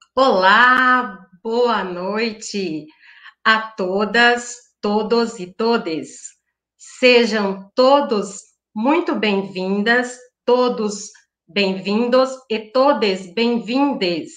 Olá, boa noite a todas, todos e todes. Sejam todos muito bem-vindas, todos bem-vindos e todes bem-vindes.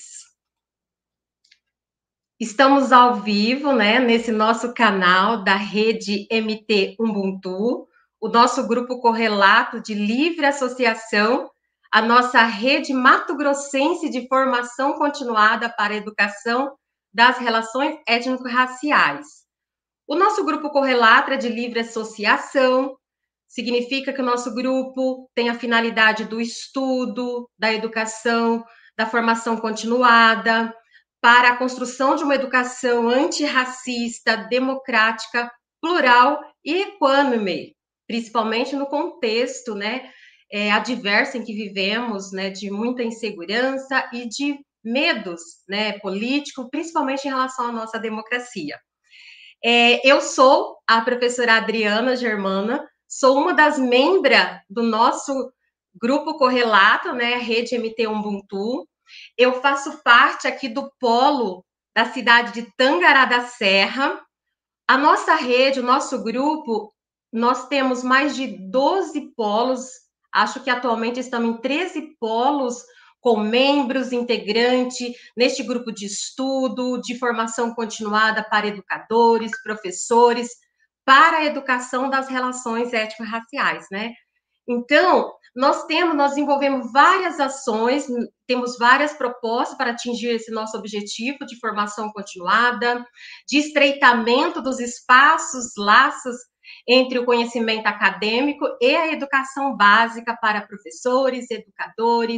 Estamos ao vivo, né, nesse nosso canal da rede MT Ubuntu, o nosso grupo correlato de livre associação, a nossa rede mato-grossense de formação continuada para a educação das relações étnico-raciais. O nosso grupo correlato é de livre associação, significa que o nosso grupo tem a finalidade do estudo, da educação, da formação continuada, para a construção de uma educação antirracista, democrática, plural e equânime, principalmente no contexto, né, adverso em que vivemos, né, de muita insegurança e de medos, né, político, principalmente em relação à nossa democracia. Eu sou a professora Adriana Germana, sou uma das membras do nosso grupo correlato, né, Rede MT Ubuntu. Eu faço parte aqui do polo da cidade de Tangará da Serra. A nossa rede, o nosso grupo, nós temos mais de 12 polos, acho que atualmente estamos em 13 polos com membros, integrantes, neste grupo de estudo, de formação continuada para educadores, professores, para a educação das relações étnico-raciais, né? Então, nós desenvolvemos várias ações, temos várias propostas para atingir esse nosso objetivo de formação continuada, de estreitamento dos espaços, laços entre o conhecimento acadêmico e a educação básica para professores, educadores,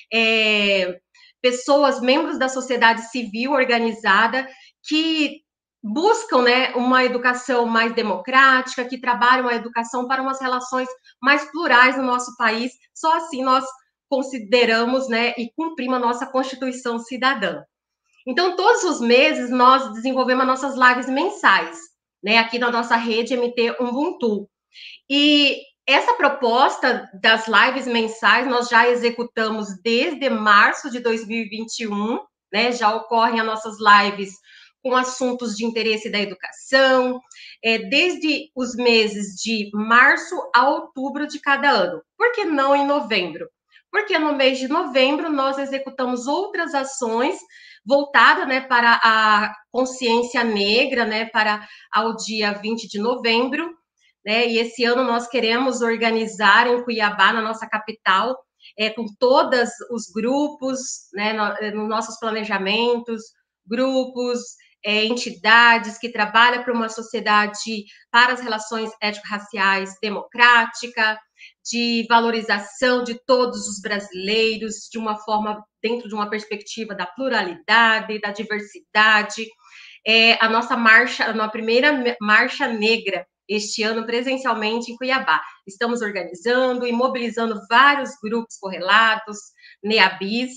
pessoas, membros da sociedade civil organizada, que buscam, né, uma educação mais democrática, que trabalham a educação para umas relações mais plurais no nosso país. Só assim nós consideramos, né, e cumprimos a nossa Constituição cidadã. Então, todos os meses nós desenvolvemos nossas lives mensais, né, aqui na nossa rede MT Ubuntu. E essa proposta das lives mensais nós já executamos desde março de 2021, né? Já ocorrem as nossas lives com assuntos de interesse da educação, desde os meses de março a outubro de cada ano. Por que não em novembro? Porque no mês de novembro nós executamos outras ações voltadas, né, para a consciência negra, né, para ao dia 20 de novembro, né? E esse ano nós queremos organizar em Cuiabá, na nossa capital, com todos os grupos, né, nos nossos planejamentos, grupos, entidades que trabalham para uma sociedade para as relações étnico-raciais democrática, de valorização de todos os brasileiros, de uma forma, dentro de uma perspectiva da pluralidade, da diversidade. A nossa marcha, a primeira marcha negra este ano presencialmente em Cuiabá. Estamos organizando e mobilizando vários grupos correlatos, NEABIS.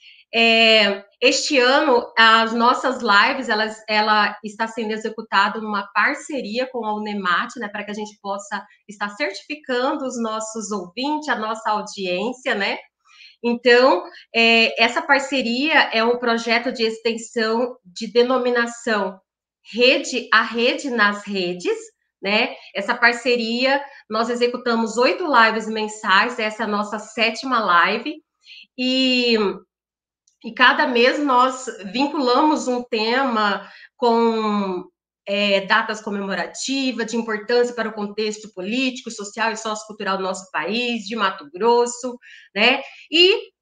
Este ano, as nossas lives, ela está sendo executada numa parceria com a Unemat, né, para que a gente possa estar certificando os nossos ouvintes, a nossa audiência, né? Então, essa parceria é um projeto de extensão de denominação a rede nas redes, né? Essa parceria, nós executamos 8 lives mensais, essa é a nossa 7ª live, e cada mês nós vinculamos um tema com datas comemorativas, de importância para o contexto político, social e sociocultural do nosso país, de Mato Grosso, né? E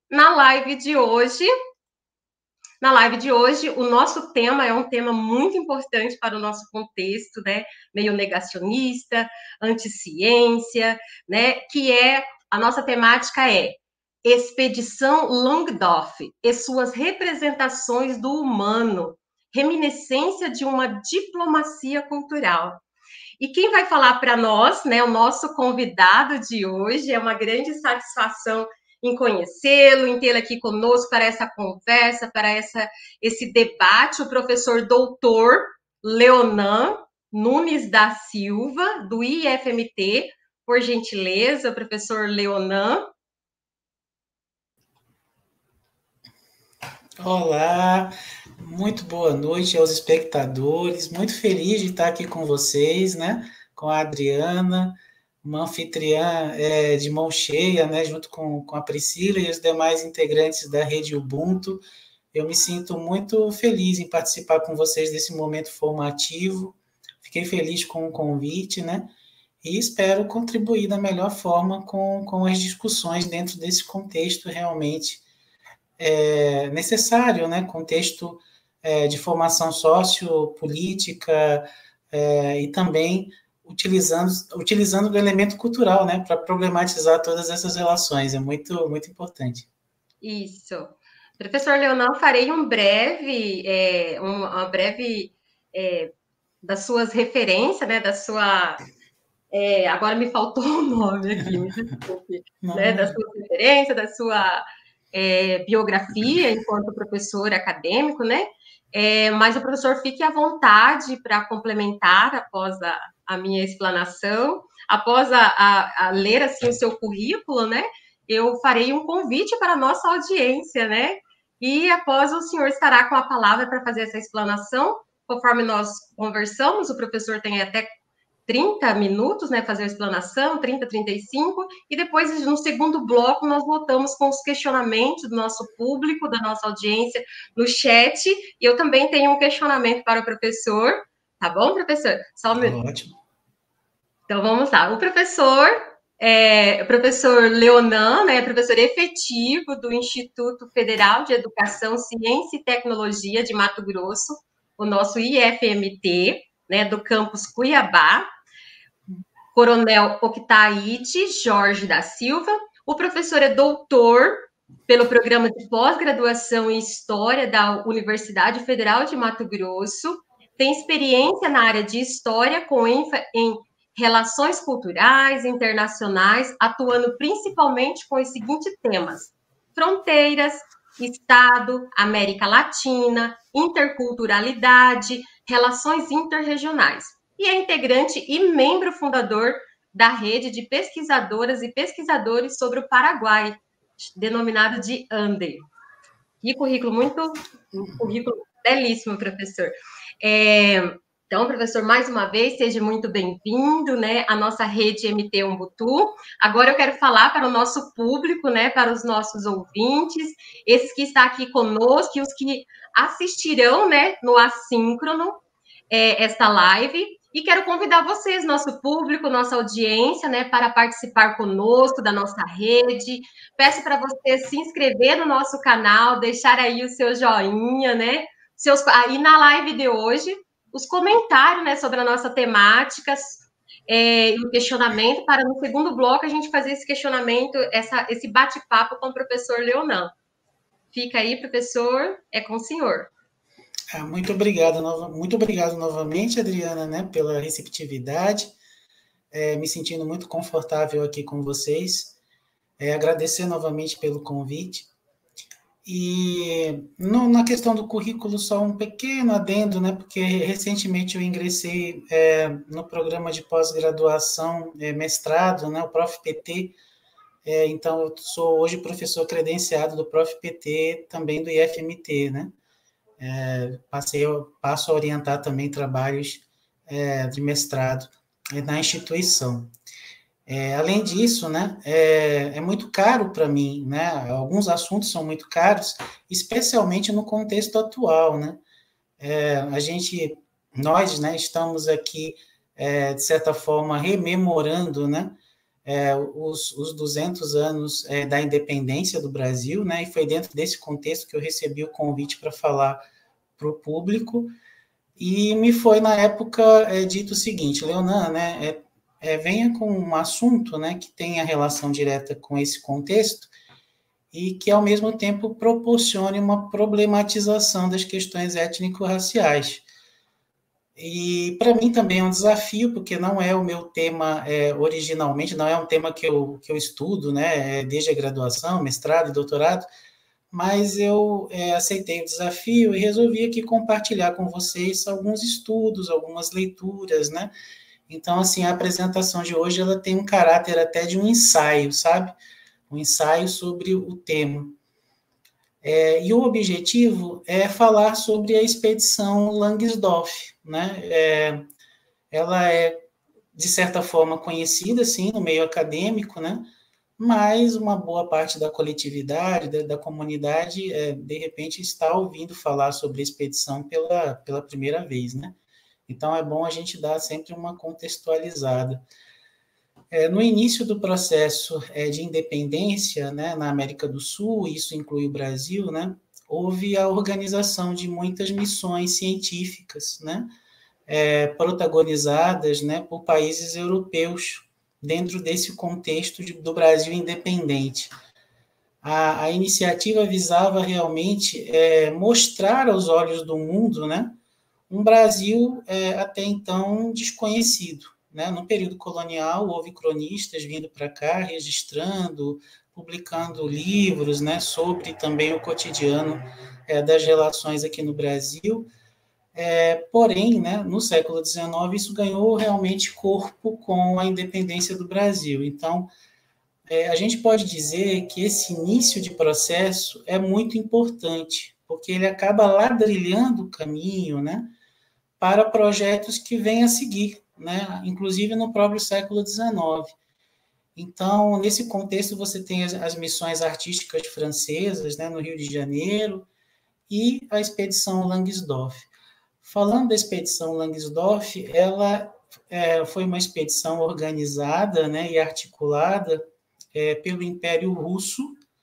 na live de hoje, o nosso tema é um tema muito importante para o nosso contexto, né? Meio negacionista, anti-ciência, né? Que é, a nossa temática é Expedição Longdorff e suas representações do humano, reminiscência de uma diplomacia cultural. E quem vai falar para nós, né, o nosso convidado de hoje, é uma grande satisfação em conhecê-lo, em tê-lo aqui conosco para essa conversa, para esse debate, o professor doutor Leonan Nunes da Silva, do IFMT, por gentileza, professor Leonan. Olá, muito boa noite aos espectadores. Muito feliz de estar aqui com vocês, né? Com a Adriana, uma anfitriã de mão cheia, né? Junto com a Priscila e os demais integrantes da Rede Ubuntu. Eu me sinto muito feliz em participar com vocês desse momento formativo. Fiquei feliz com o convite, né? E espero contribuir da melhor forma com as discussões dentro desse contexto realmente necessário, né? Contexto de formação sociopolítica e também utilizando o elemento cultural, né? Para problematizar todas essas relações. É muito importante. Isso. Professor Leonan, farei uma breve é, das suas referências, né, da sua agora me faltou o nome aqui, me desculpe, né, da Não, sua referência, da sua biografia enquanto professor acadêmico, né? Mas o professor fique à vontade para complementar após a minha explanação, após a ler assim o seu currículo, né? Eu farei um convite para a nossa audiência, né? E após o senhor estará com a palavra para fazer essa explanação, conforme nós conversamos, o professor tem até 30 minutos, né, fazer a explanação, 30, 35, e depois, no segundo bloco, nós voltamos com os questionamentos do nosso público, da nossa audiência, no chat, e eu também tenho um questionamento para o professor, tá bom, professor? Só um minuto. ótimo. Então, vamos lá. O professor Leonan, né, professor efetivo do Instituto Federal de Educação, Ciência e Tecnologia de Mato Grosso, o nosso IFMT, né, do campus Cuiabá, Coronel Octaíde Jorge da Silva. O professor é doutor pelo programa de pós-graduação em História da Universidade Federal de Mato Grosso. Tem experiência na área de História, com ênfase em relações culturais internacionais, atuando principalmente com os seguintes temas: fronteiras, Estado, América Latina, interculturalidade, relações interregionais. E é integrante e membro fundador da rede de pesquisadoras e pesquisadores sobre o Paraguai, denominado de ANDE. Um currículo belíssimo, professor. Então, professor, mais uma vez, seja muito bem-vindo, né, à nossa rede MT Umbutu. Agora eu quero falar para o nosso público, né, para os nossos ouvintes, esses que estão aqui conosco e os que assistirão, né, no assíncrono, esta live. E quero convidar vocês, nosso público, nossa audiência, né, para participar conosco da nossa rede. Peço para você se inscrever no nosso canal, deixar aí o seu joinha, né? Aí na live de hoje, os comentários, né, sobre a nossa temática e o questionamento, para no segundo bloco a gente fazer esse questionamento, esse bate-papo com o professor Leonan. Fica aí, professor, é com o senhor. Muito obrigado novamente, Adriana, né, pela receptividade. Me sentindo muito confortável aqui com vocês. Agradecer novamente pelo convite. E na questão do currículo, só um pequeno adendo, né, porque recentemente eu ingressei no programa de pós-graduação, mestrado, né, o ProfPT. Então, eu sou hoje professor credenciado do ProfPT, também do IFMT, né? Passo a orientar também trabalhos de mestrado na instituição. Além disso, né, é muito caro para mim, né, alguns assuntos são muito caros, especialmente no contexto atual, né, nós, né, estamos aqui, de certa forma, rememorando, né, os 200 anos da independência do Brasil, né, e foi dentro desse contexto que eu recebi o convite para falar para o público, e me foi, na época, dito o seguinte: Leonan, né, venha com um assunto, né, que tenha relação direta com esse contexto e que, ao mesmo tempo, proporcione uma problematização das questões étnico-raciais. E, para mim, também é um desafio, porque não é o meu tema originalmente, não é um tema que eu estudo, né, desde a graduação, mestrado e doutorado, mas eu aceitei o desafio e resolvi aqui compartilhar com vocês alguns estudos, algumas leituras, né? Então, assim, a apresentação de hoje, ela tem um caráter até de um ensaio, sabe? Um ensaio sobre o tema. E o objetivo é falar sobre a expedição Langsdorff, né? Ela é, de certa forma, conhecida, sim, no meio acadêmico, né? Mas uma boa parte da coletividade, da comunidade, de repente, está ouvindo falar sobre a expedição pela primeira vez, né? Então, é bom a gente dar sempre uma contextualizada. No início do processo de independência, né, na América do Sul, isso inclui o Brasil, né, houve a organização de muitas missões científicas, né, protagonizadas, né, por países europeus, dentro desse contexto do Brasil independente. A iniciativa visava realmente mostrar aos olhos do mundo, né, um Brasil até então desconhecido. Né? No período colonial, houve cronistas vindo para cá, registrando, publicando livros, né, sobre também o cotidiano das relações aqui no Brasil. Porém, né, no século XIX, isso ganhou realmente corpo com a independência do Brasil. Então, a gente pode dizer que esse início de processo é muito importante, porque ele acaba ladrilhando o caminho, né, para projetos que vêm a seguir, né, inclusive no próprio século XIX. Então, nesse contexto, você tem as missões artísticas francesas, né, no Rio de Janeiro, e a expedição Langsdorff. Falando da expedição Langsdorff, ela foi uma expedição organizada, né, e articulada pelo Império Russo,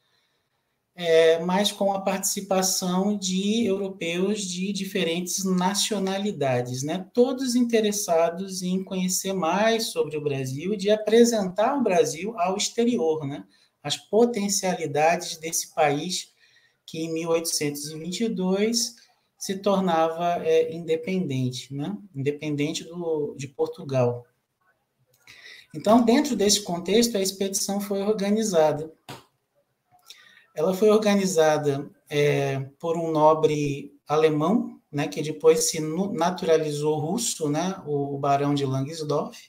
mas com a participação de europeus de diferentes nacionalidades, né? Todos interessados em conhecer mais sobre o Brasil e de apresentar o Brasil ao exterior, né? As potencialidades desse país que, em 1822, se tornava independente, né? Independente de Portugal. Então, dentro desse contexto, a expedição foi organizada. Ela foi organizada por um nobre alemão, né, que depois se naturalizou russo, né, o Barão de Langsdorff.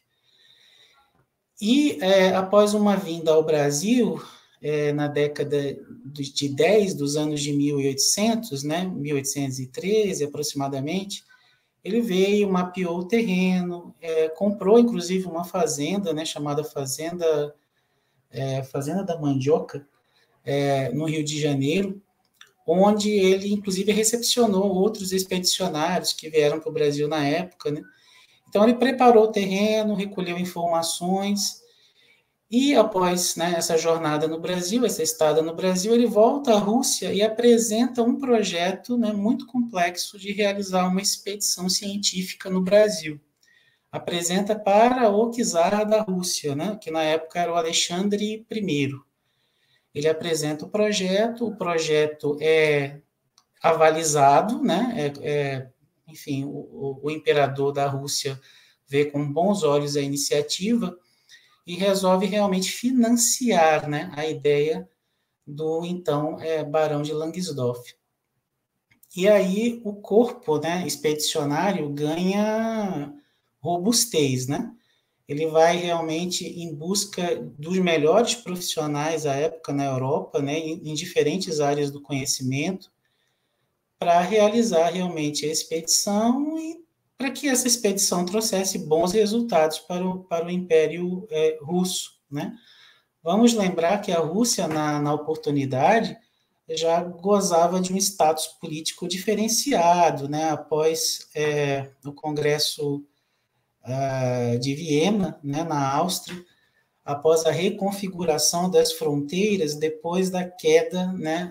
E, após uma vinda ao Brasil, na década de 10 dos anos de 1800, né, 1813 aproximadamente, ele veio, mapeou o terreno, comprou inclusive uma fazenda, né, chamada Fazenda da Mandioca, no Rio de Janeiro, onde ele, inclusive, recepcionou outros expedicionários que vieram para o Brasil na época, né? Então, ele preparou o terreno, recolheu informações, e após, né, essa jornada no Brasil, essa estada no Brasil, ele volta à Rússia e apresenta um projeto, né, muito complexo de realizar uma expedição científica no Brasil. Apresenta para o czar da Rússia, né, que na época era o Alexandre I. Ele apresenta o projeto é avalizado, né? Enfim, o imperador da Rússia vê com bons olhos a iniciativa e resolve realmente financiar, né, a ideia do então Barão de Langsdorff. E aí o corpo, né, expedicionário ganha robustez, né? Ele vai realmente em busca dos melhores profissionais à época na Europa, né, em diferentes áreas do conhecimento, para realizar realmente a expedição e para que essa expedição trouxesse bons resultados para o Império Russo, né? Vamos lembrar que a Rússia, na oportunidade, já gozava de um status político diferenciado, né? Após o Congresso de Viena, né, na Áustria, após a reconfiguração das fronteiras, depois da queda, né,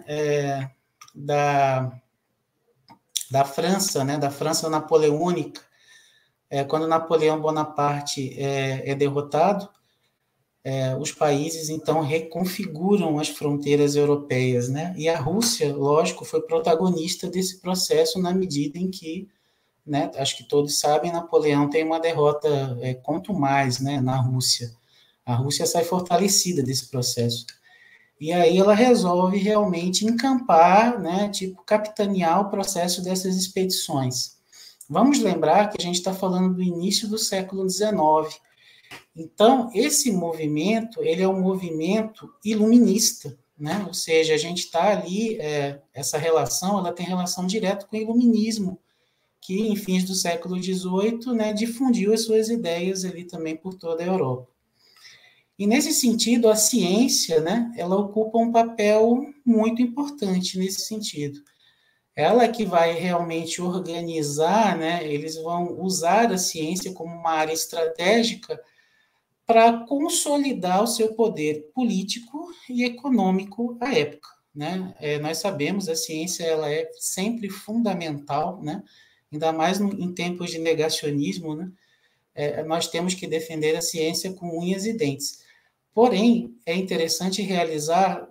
da França, né, da França napoleônica, quando Napoleão Bonaparte é derrotado, os países, então, reconfiguram as fronteiras europeias, né, e a Rússia, lógico, foi protagonista desse processo na medida em que, né, acho que todos sabem, Napoleão tem uma derrota contumaz, né, na Rússia. A Rússia sai fortalecida desse processo. E aí ela resolve realmente encampar, né, tipo, capitanear o processo dessas expedições. Vamos lembrar que a gente está falando do início do século XIX. Então, esse movimento, ele é um movimento iluminista, né? Ou seja, a gente está ali, essa relação, ela tem relação direta com o iluminismo, que em fins do século XVIII, né, difundiu as suas ideias ali também por toda a Europa. E nesse sentido, a ciência, né, ela ocupa um papel muito importante nesse sentido. Ela que vai realmente organizar, né, eles vão usar a ciência como uma área estratégica para consolidar o seu poder político e econômico à época, né? Nós sabemos, a ciência ela é sempre fundamental, né? Ainda mais em tempos de negacionismo, né? Nós temos que defender a ciência com unhas e dentes. Porém, é interessante realizar,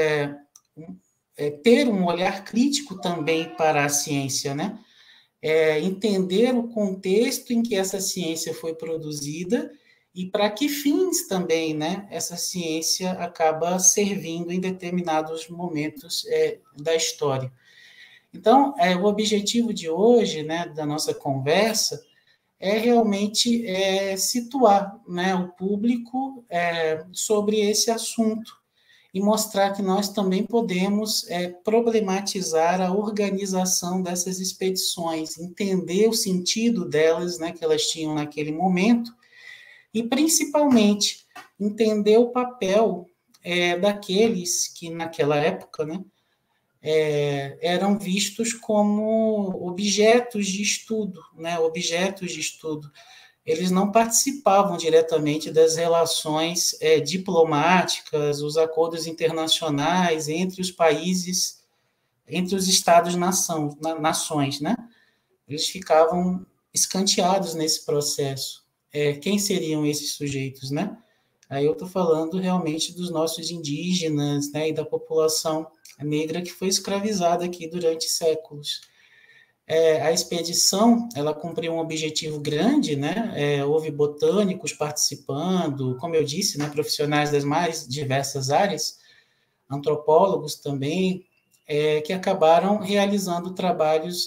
ter um olhar crítico também para a ciência, né? Entender o contexto em que essa ciência foi produzida e para que fins também, né, essa ciência acaba servindo em determinados momentos da história. Então, o objetivo de hoje, né, da nossa conversa, é realmente situar, né, o público sobre esse assunto e mostrar que nós também podemos problematizar a organização dessas expedições, entender o sentido delas, né, que elas tinham naquele momento, e principalmente entender o papel daqueles que naquela época, né, eram vistos como objetos de estudo, né, objetos de estudo. Eles não participavam diretamente das relações diplomáticas, os acordos internacionais entre os países, entre os nações, né? Eles ficavam escanteados nesse processo. Quem seriam esses sujeitos, né? Aí eu estou falando realmente dos nossos indígenas, né, e da população negra que foi escravizada aqui durante séculos. A expedição, ela cumpriu um objetivo grande, né? Houve botânicos participando, como eu disse, né, profissionais das mais diversas áreas, antropólogos também, que acabaram realizando trabalhos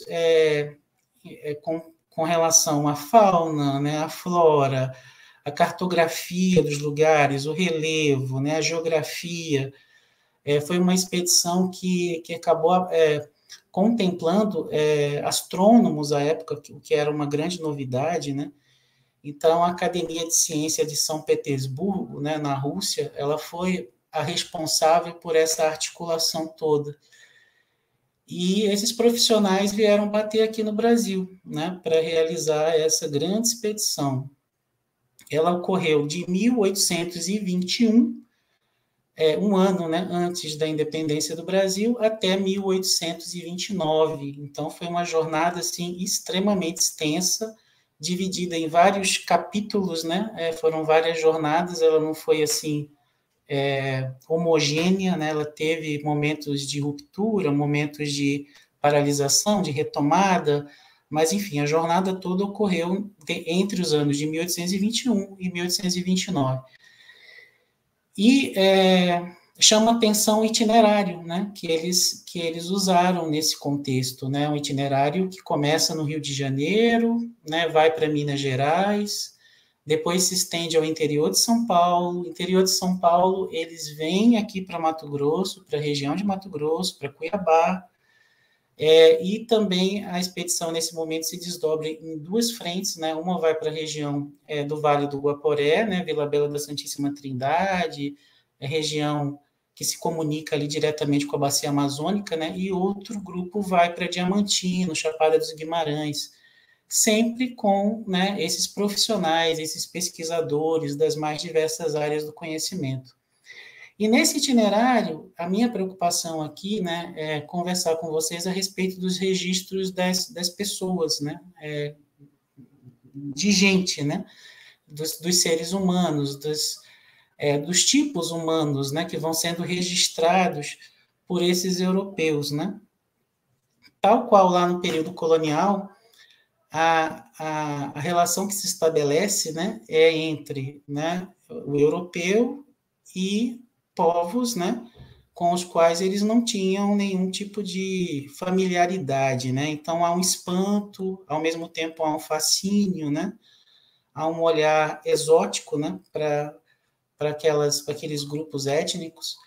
com relação à fauna, né, à flora, a cartografia dos lugares, o relevo, né, a geografia. Foi uma expedição que acabou contemplando astrônomos à época, o que era uma grande novidade, né? Então, a Academia de Ciência de São Petersburgo, né, na Rússia, ela foi a responsável por essa articulação toda. E esses profissionais vieram bater aqui no Brasil, né, para realizar essa grande expedição. Ela ocorreu de 1821, um ano, né, antes da independência do Brasil, até 1829. Então, foi uma jornada assim, extremamente extensa, dividida em vários capítulos, né? Foram várias jornadas, ela não foi assim homogênea, né? Ela teve momentos de ruptura, momentos de paralisação, de retomada, mas, enfim, a jornada toda ocorreu entre os anos de 1821 e 1829. E chama atenção o itinerário, né, que eles usaram nesse contexto, né, um itinerário que começa no Rio de Janeiro, né, vai para Minas Gerais, depois se estende ao interior de São Paulo. Interior de São Paulo, eles vêm aqui para Mato Grosso, para a região de Mato Grosso, para Cuiabá, e também a expedição, nesse momento, se desdobra em duas frentes, né? Uma vai para a região do Vale do Guaporé, né? Vila Bela da Santíssima Trindade, a região que se comunica ali diretamente com a Bacia Amazônica, né? E outro grupo vai para Diamantino, Chapada dos Guimarães, sempre com, né, esses profissionais, esses pesquisadores das mais diversas áreas do conhecimento. E nesse itinerário, a minha preocupação aqui, né, é conversar com vocês a respeito dos registros das pessoas, né, de gente, né, dos seres humanos, dos tipos humanos, né, que vão sendo registrados por esses europeus, né. Tal qual lá no período colonial, a relação que se estabelece, né, é entre, né, o europeu e povos, né, com os quais eles não tinham nenhum tipo de familiaridade, né? Então há um espanto, ao mesmo tempo há um fascínio, né? Há um olhar exótico, né, para aqueles grupos étnicos.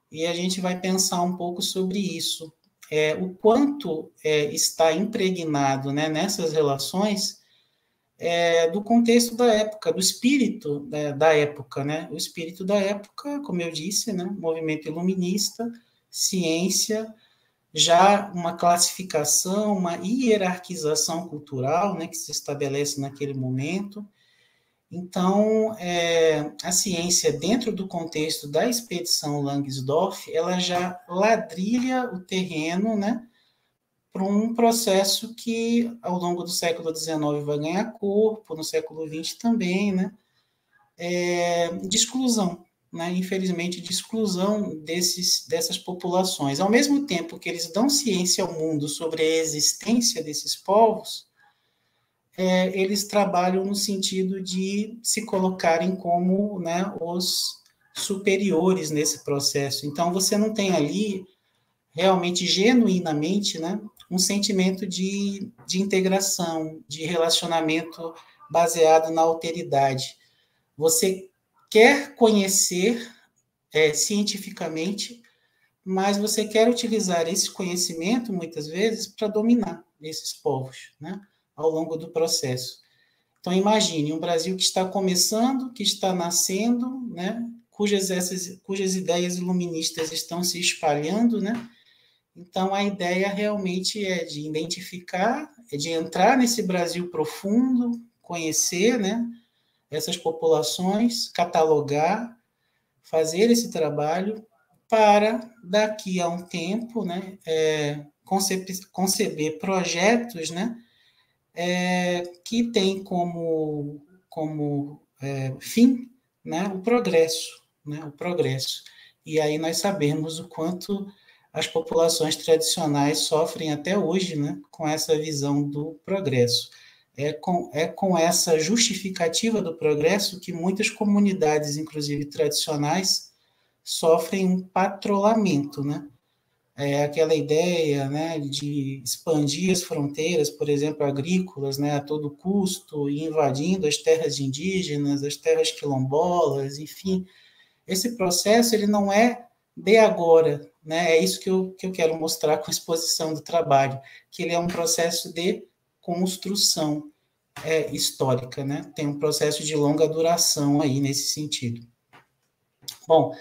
e a gente vai pensar um pouco sobre isso. O quanto está impregnado, né, nessas relações do contexto da época, do espírito da época, né? O espírito da época, como eu disse, né, movimento iluminista, ciência, já uma classificação, uma hierarquização cultural, né, que se estabelece naquele momento. Então, a ciência, dentro do contexto da expedição Langsdorff, ela já ladrilha o terreno, né, para um processo que, ao longo do século XIX, vai ganhar corpo, no século XX também, né, de exclusão, né, infelizmente, de exclusão dessas populações. Ao mesmo tempo que eles dão ciência ao mundo sobre a existência desses povos, eles trabalham no sentido de se colocarem como, né, os superiores nesse processo. Então, você não tem ali, realmente, genuinamente, né, um sentimento de integração, de relacionamento baseado na alteridade. Você quer conhecer cientificamente, mas você quer utilizar esse conhecimento, muitas vezes, para dominar esses povos, né, ao longo do processo. Então, imagine um Brasil que está começando, que está nascendo, né, cujas ideias iluministas estão se espalhando, né? Então, a ideia realmente é de identificar, de entrar nesse Brasil profundo, conhecer, né, essas populações, catalogar, fazer esse trabalho para, daqui a um tempo, né, conceber projetos, né, que tem como fim, né, o progresso, né, o progresso. E aí nós sabemos o quanto as populações tradicionais sofrem até hoje, né, com essa visão do progresso. É com essa justificativa do progresso que muitas comunidades, inclusive tradicionais, sofrem um patrulhamento, né? Aquela ideia, né, de expandir as fronteiras, por exemplo, agrícolas, né, a todo custo, e invadindo as terras indígenas, as terras quilombolas, enfim. Esse processo ele não é de agora, né? É isso que eu quero mostrar com a exposição do trabalho, que ele é um processo de construção histórica, né? Tem um processo de longa duração aí nesse sentido. Bom,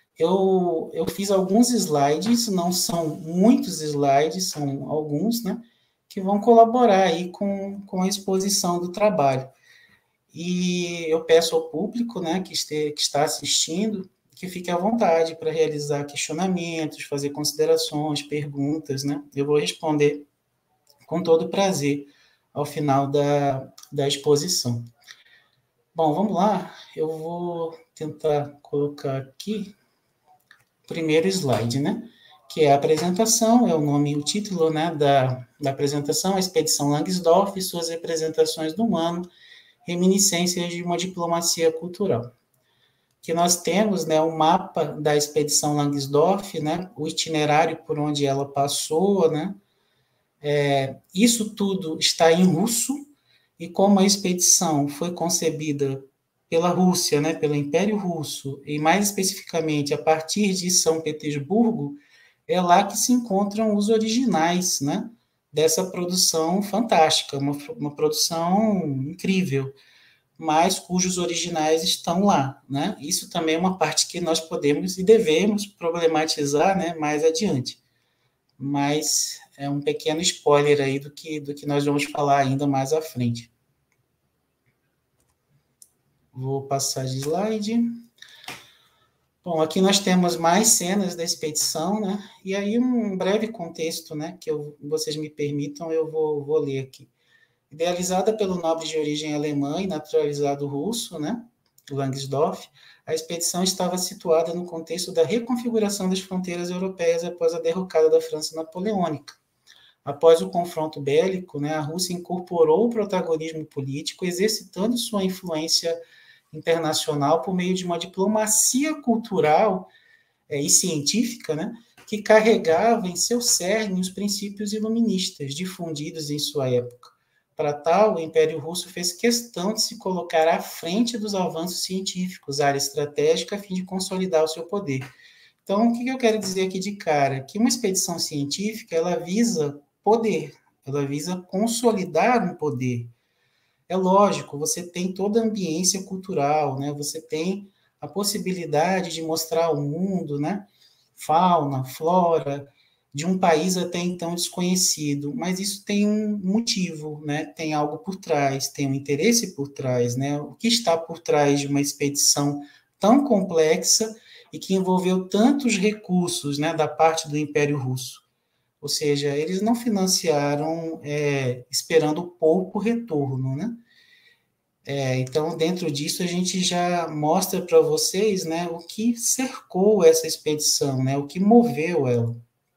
eu fiz alguns slides, não são muitos slides, são alguns, né, que vão colaborar aí com a exposição do trabalho. E eu peço ao público, né, que está assistindo, que fique à vontade para realizar questionamentos, fazer considerações, perguntas, né? Eu vou responder com todo prazer ao final da exposição. Bom, vamos lá. Eu vou tentar colocar aqui primeiro slide, né? Que é a apresentação, é o nome e o título, né, da apresentação, a Expedição Langsdorff e suas representações do humano, reminiscências de uma diplomacia cultural. Que nós temos, né, o mapa da Expedição Langsdorff, né, o itinerário por onde ela passou, né, isso tudo está em russo, e como a expedição foi concebida pela Rússia, né, pelo Império Russo, e mais especificamente a partir de São Petersburgo, é lá que se encontram os originais, né, dessa produção fantástica, uma produção incrível, mas cujos originais estão lá, né? Isso também é uma parte que nós podemos e devemos problematizar, né, mais adiante. Mas é um pequeno spoiler aí do que nós vamos falar ainda mais à frente. Vou passar de slide. Bom, aqui nós temos mais cenas da expedição, né? E aí um breve contexto, né? Que vocês me permitam, eu vou ler aqui. Idealizada pelo nobre de origem alemã e naturalizado russo, né? Langsdorff, a expedição estava situada no contexto da reconfiguração das fronteiras europeias após a derrocada da França napoleônica. Após o confronto bélico, né, a Rússia incorporou o protagonismo político, exercitando sua influência internacional por meio de uma diplomacia cultural e científica, né, que carregava em seu cerne os princípios iluministas difundidos em sua época. Para tal, o Império Russo fez questão de se colocar à frente dos avanços científicos, área estratégica, a fim de consolidar o seu poder. Então, o que eu quero dizer aqui de cara? Que uma expedição científica, ela visa poder, ela visa consolidar um poder. É lógico, você tem toda a ambiência cultural, né? Você tem a possibilidade de mostrar ao mundo, né? Fauna, flora, de um país até então desconhecido, mas isso tem um motivo, né? Tem algo por trás, tem um interesse por trás, né? O que está por trás de uma expedição tão complexa e que envolveu tantos recursos, né, da parte do Império Russo? Ou seja, eles não financiaram esperando pouco retorno, né? Então, dentro disso, a gente já mostra para vocês, né, o que cercou essa expedição, né, o que moveu ela.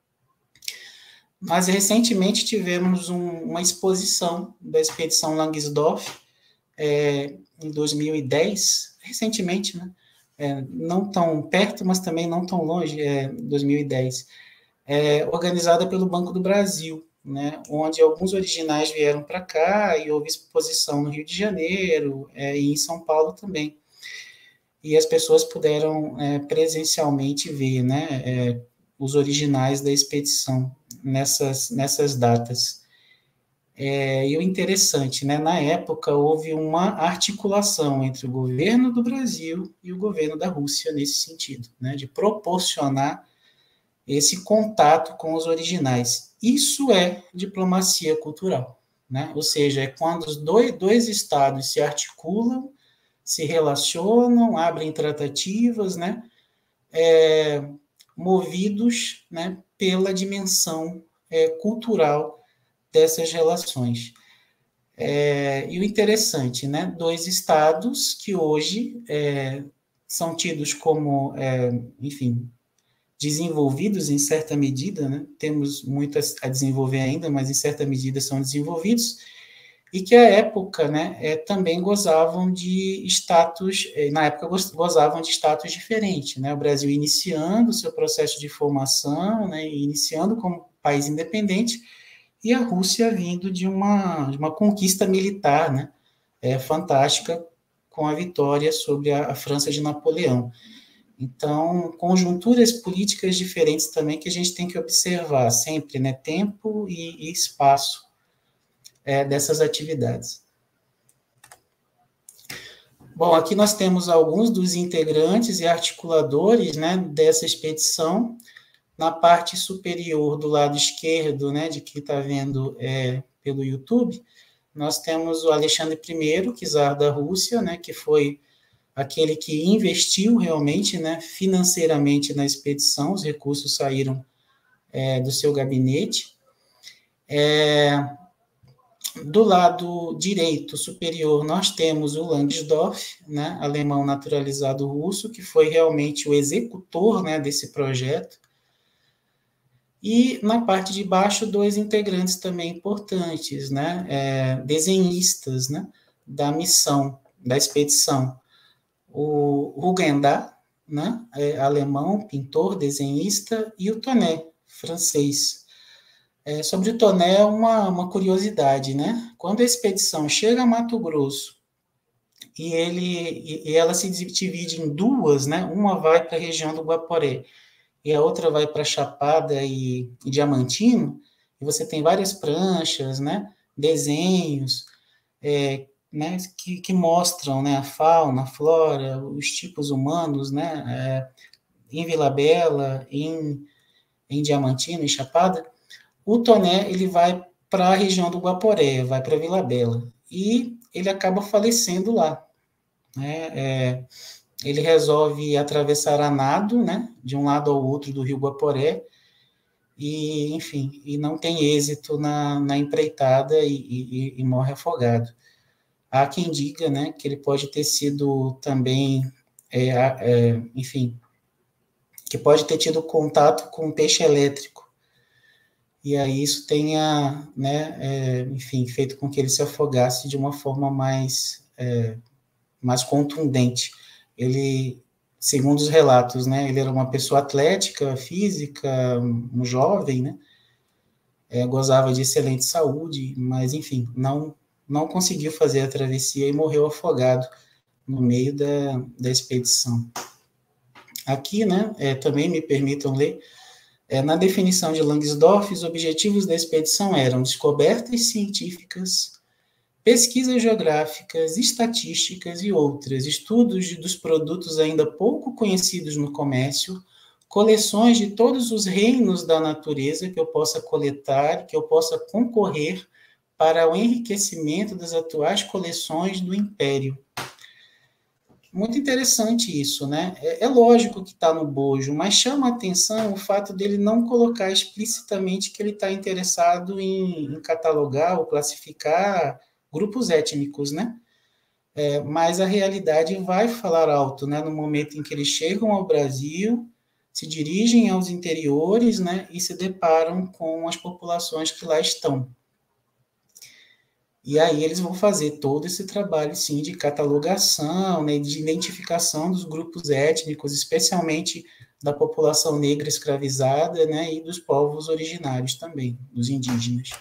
Nós recentemente tivemos uma exposição da expedição Langsdorff, em 2010, recentemente, né? Não tão perto, mas também não tão longe, 2010, organizada pelo Banco do Brasil, né? Onde alguns originais vieram para cá e houve exposição no Rio de Janeiro e em São Paulo também. E as pessoas puderam presencialmente ver, né, os originais da expedição nessas datas. E o interessante, né, na época houve uma articulação entre o governo do Brasil e o governo da Rússia nesse sentido, né, de proporcionar esse contato com os originais. Isso é diplomacia cultural, né? Ou seja, é quando os dois estados se articulam, se relacionam, abrem tratativas, né? Movidos, né, pela dimensão cultural dessas relações. E o interessante, né, dois estados que hoje são tidos como, enfim, desenvolvidos em certa medida, né, temos muito a desenvolver ainda, mas em certa medida são desenvolvidos, e que à época, né, também gozavam de status, na época gozavam de status diferente, né, o Brasil iniciando o seu processo de formação, né, iniciando como país independente, e a Rússia vindo de uma conquista militar, né, fantástica, com a vitória sobre a França de Napoleão. Então, conjunturas políticas diferentes também que a gente tem que observar sempre, né, tempo e espaço dessas atividades. Bom, aqui nós temos alguns dos integrantes e articuladores, né, dessa expedição. Na parte superior do lado esquerdo, né, de quem está vendo pelo YouTube, nós temos o Alexandre I, czar da Rússia, né, que foi aquele que investiu realmente, né, financeiramente na expedição, os recursos saíram do seu gabinete. Do lado direito superior, nós temos o Langsdorff, né, alemão naturalizado russo, que foi realmente o executor, né, desse projeto. E na parte de baixo, dois integrantes também importantes, né, desenhistas, né, da missão, da expedição. O Hugendat, né, alemão, pintor, desenhista, e o Tonnet, francês. Sobre o Tonnet, uma curiosidade, né? Quando a expedição chega a Mato Grosso e ela se divide em duas, né? Uma vai para a região do Guaporé e a outra vai para Chapada e Diamantino, e você tem várias pranchas, né? Desenhos, né, que mostram, né, a fauna, a flora, os tipos humanos, né, em Vila Bela, em Diamantino, em Chapada. O Tonnet, ele vai para a região do Guaporé, vai para Vila Bela, e ele acaba falecendo lá, né, ele resolve atravessar a nado, né, de um lado ao outro do rio Guaporé, e, enfim, e não tem êxito na empreitada e morre afogado. Há quem diga, né, que ele pode ter sido também, enfim, que pode ter tido contato com peixe elétrico, e aí isso tenha, né, enfim, feito com que ele se afogasse de uma forma mais contundente. Ele, segundo os relatos, né, ele era uma pessoa atlética, física, um jovem, né, gozava de excelente saúde, mas, enfim, não conseguiu fazer a travessia e morreu afogado no meio da expedição. aqui, né, também me permitam ler, na definição de Langsdorff, os objetivos da expedição eram descobertas científicas, pesquisas geográficas, estatísticas e outras, estudos dos produtos ainda pouco conhecidos no comércio, coleções de todos os reinos da natureza que eu possa coletar, que eu possa concorrer para o enriquecimento das atuais coleções do Império. Muito interessante isso, né? É lógico que está no bojo, mas chama a atenção o fato dele não colocar explicitamente que ele está interessado em catalogar ou classificar grupos étnicos, né? Mas a realidade vai falar alto, né? No momento em que eles chegam ao Brasil, se dirigem aos interiores, né? E se deparam com as populações que lá estão. E aí eles vão fazer todo esse trabalho, sim, de catalogação, né, de identificação dos grupos étnicos, especialmente da população negra escravizada, né, e dos povos originários também, dos indígenas.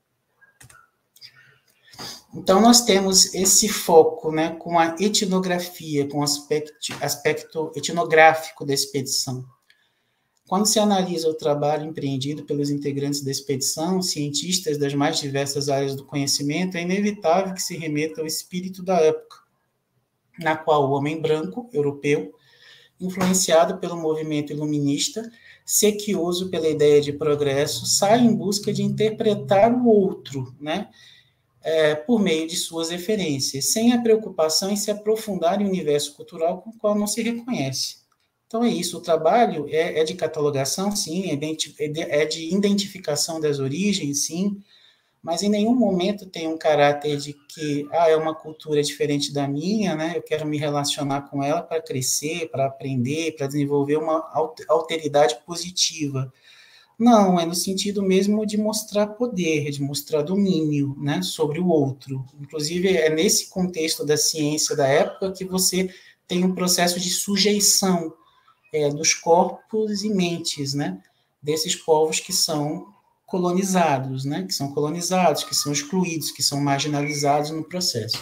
Então, nós temos esse foco, né, com a etnografia, com o aspecto etnográfico da expedição. Quando se analisa o trabalho empreendido pelos integrantes da expedição, cientistas das mais diversas áreas do conhecimento, é inevitável que se remeta ao espírito da época, na qual o homem branco, europeu, influenciado pelo movimento iluminista, sequioso pela ideia de progresso, sai em busca de interpretar o outro, né, por meio de suas referências, sem a preocupação em se aprofundar em um universo cultural com o qual não se reconhece. Então é isso, o trabalho é de catalogação, sim, é de identificação das origens, sim, mas em nenhum momento tem um caráter de que é uma cultura diferente da minha, né? Eu quero me relacionar com ela para crescer, para aprender, para desenvolver uma alteridade positiva. Não, é no sentido mesmo de mostrar poder, de mostrar domínio, né, sobre o outro. Inclusive, é nesse contexto da ciência da época que você tem um processo de sujeição dos corpos e mentes, né, desses povos que são colonizados, né, que são excluídos, que são marginalizados no processo.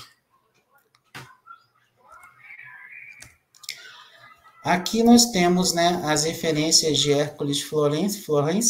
Aqui nós temos, né, as referências de Hércules Florence,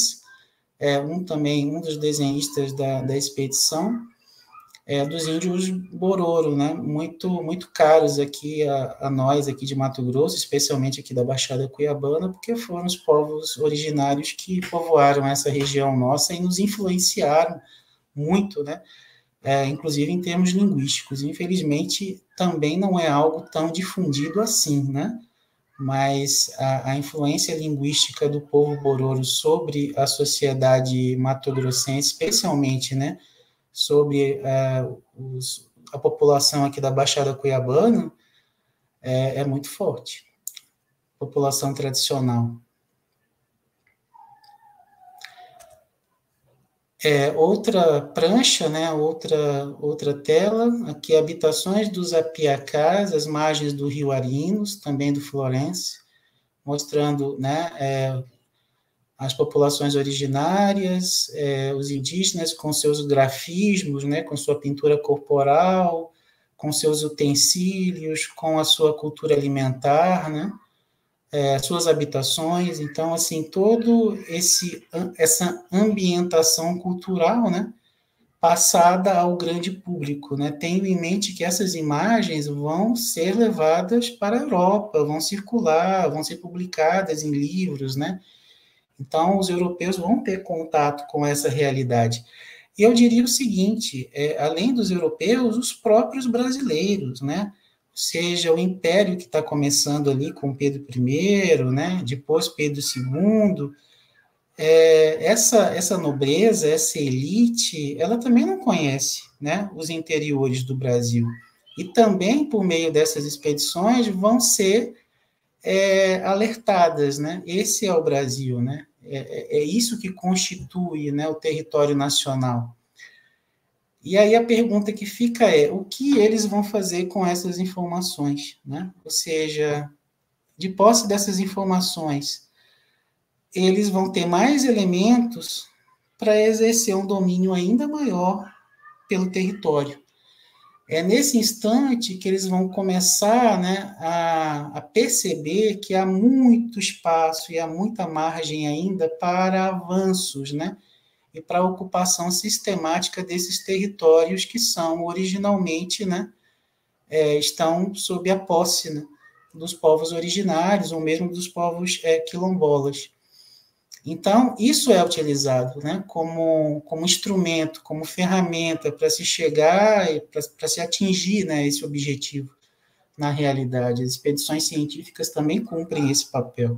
um dos desenhistas da expedição, dos índios Bororo, né, muito caros aqui a nós aqui de Mato Grosso, especialmente aqui da Baixada Cuiabana, porque foram os povos originários que povoaram essa região nossa e nos influenciaram muito, né, inclusive em termos linguísticos. Infelizmente, também não é algo tão difundido assim, né, mas a influência linguística do povo Bororo sobre a sociedade mato-grossense, especialmente, né, sobre a população aqui da Baixada Cuiabana, é muito forte. População tradicional. Outra prancha, né, outra tela, aqui habitações dos Apiacás, as margens do Rio Arinos, também do Florence, mostrando, né, as populações originárias, os indígenas com seus grafismos, né, com sua pintura corporal, com seus utensílios, com a sua cultura alimentar, né, suas habitações. Então, assim, todo essa ambientação cultural, né, passada ao grande público, né, tendo em mente que essas imagens vão ser levadas para a Europa, vão circular, vão ser publicadas em livros, né. Então, os europeus vão ter contato com essa realidade. E eu diria o seguinte, além dos europeus, os próprios brasileiros, né? Ou seja, o império que está começando ali com Pedro I, né? Depois Pedro II, essa nobreza, essa elite, ela também não conhece, né, os interiores do Brasil. E também, por meio dessas expedições, vão ser alertadas, né? Esse é o Brasil, né? É isso que constitui, né, o território nacional. E aí a pergunta que fica o que eles vão fazer com essas informações, né? Ou seja, de posse dessas informações, eles vão ter mais elementos para exercer um domínio ainda maior pelo território. É nesse instante que eles vão começar, né, a perceber que há muito espaço e há muita margem ainda para avanços, né, e para a ocupação sistemática desses territórios que são originalmente, né, estão sob a posse, né, dos povos originários ou mesmo dos povos quilombolas. Então, isso é utilizado, né, como instrumento, como ferramenta para se chegar e para se atingir, né, esse objetivo na realidade. As expedições científicas também cumprem esse papel.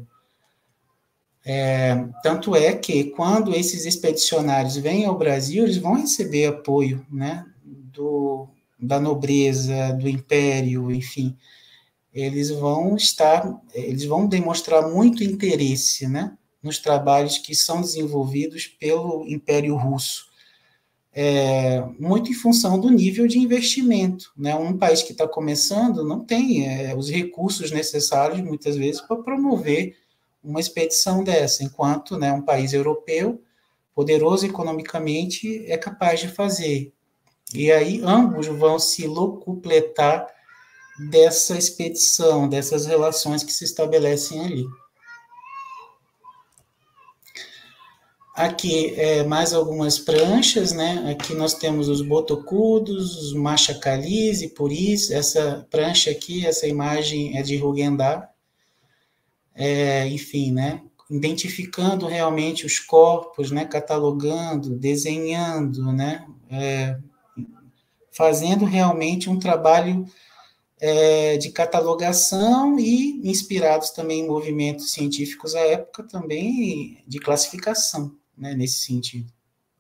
Tanto é que, quando esses expedicionários vêm ao Brasil, eles vão receber apoio, né, da nobreza, do império, enfim. Eles vão demonstrar muito interesse, né, nos trabalhos que são desenvolvidos pelo Império Russo, muito em função do nível de investimento, né? Um país que está começando não tem os recursos necessários, muitas vezes, para promover uma expedição dessa, enquanto, né, um país europeu, poderoso economicamente, é capaz de fazer. E aí ambos vão se locupletar dessa expedição, dessas relações que se estabelecem ali. Aqui mais algumas pranchas, né? Aqui nós temos os botocudos, os machacalis e puris. Essa prancha aqui, essa imagem é de Rugendar. Enfim, né? Identificando realmente os corpos, né? Catalogando, desenhando, né? Fazendo realmente um trabalho de catalogação e inspirados também em movimentos científicos à época também de classificação, né, nesse sentido.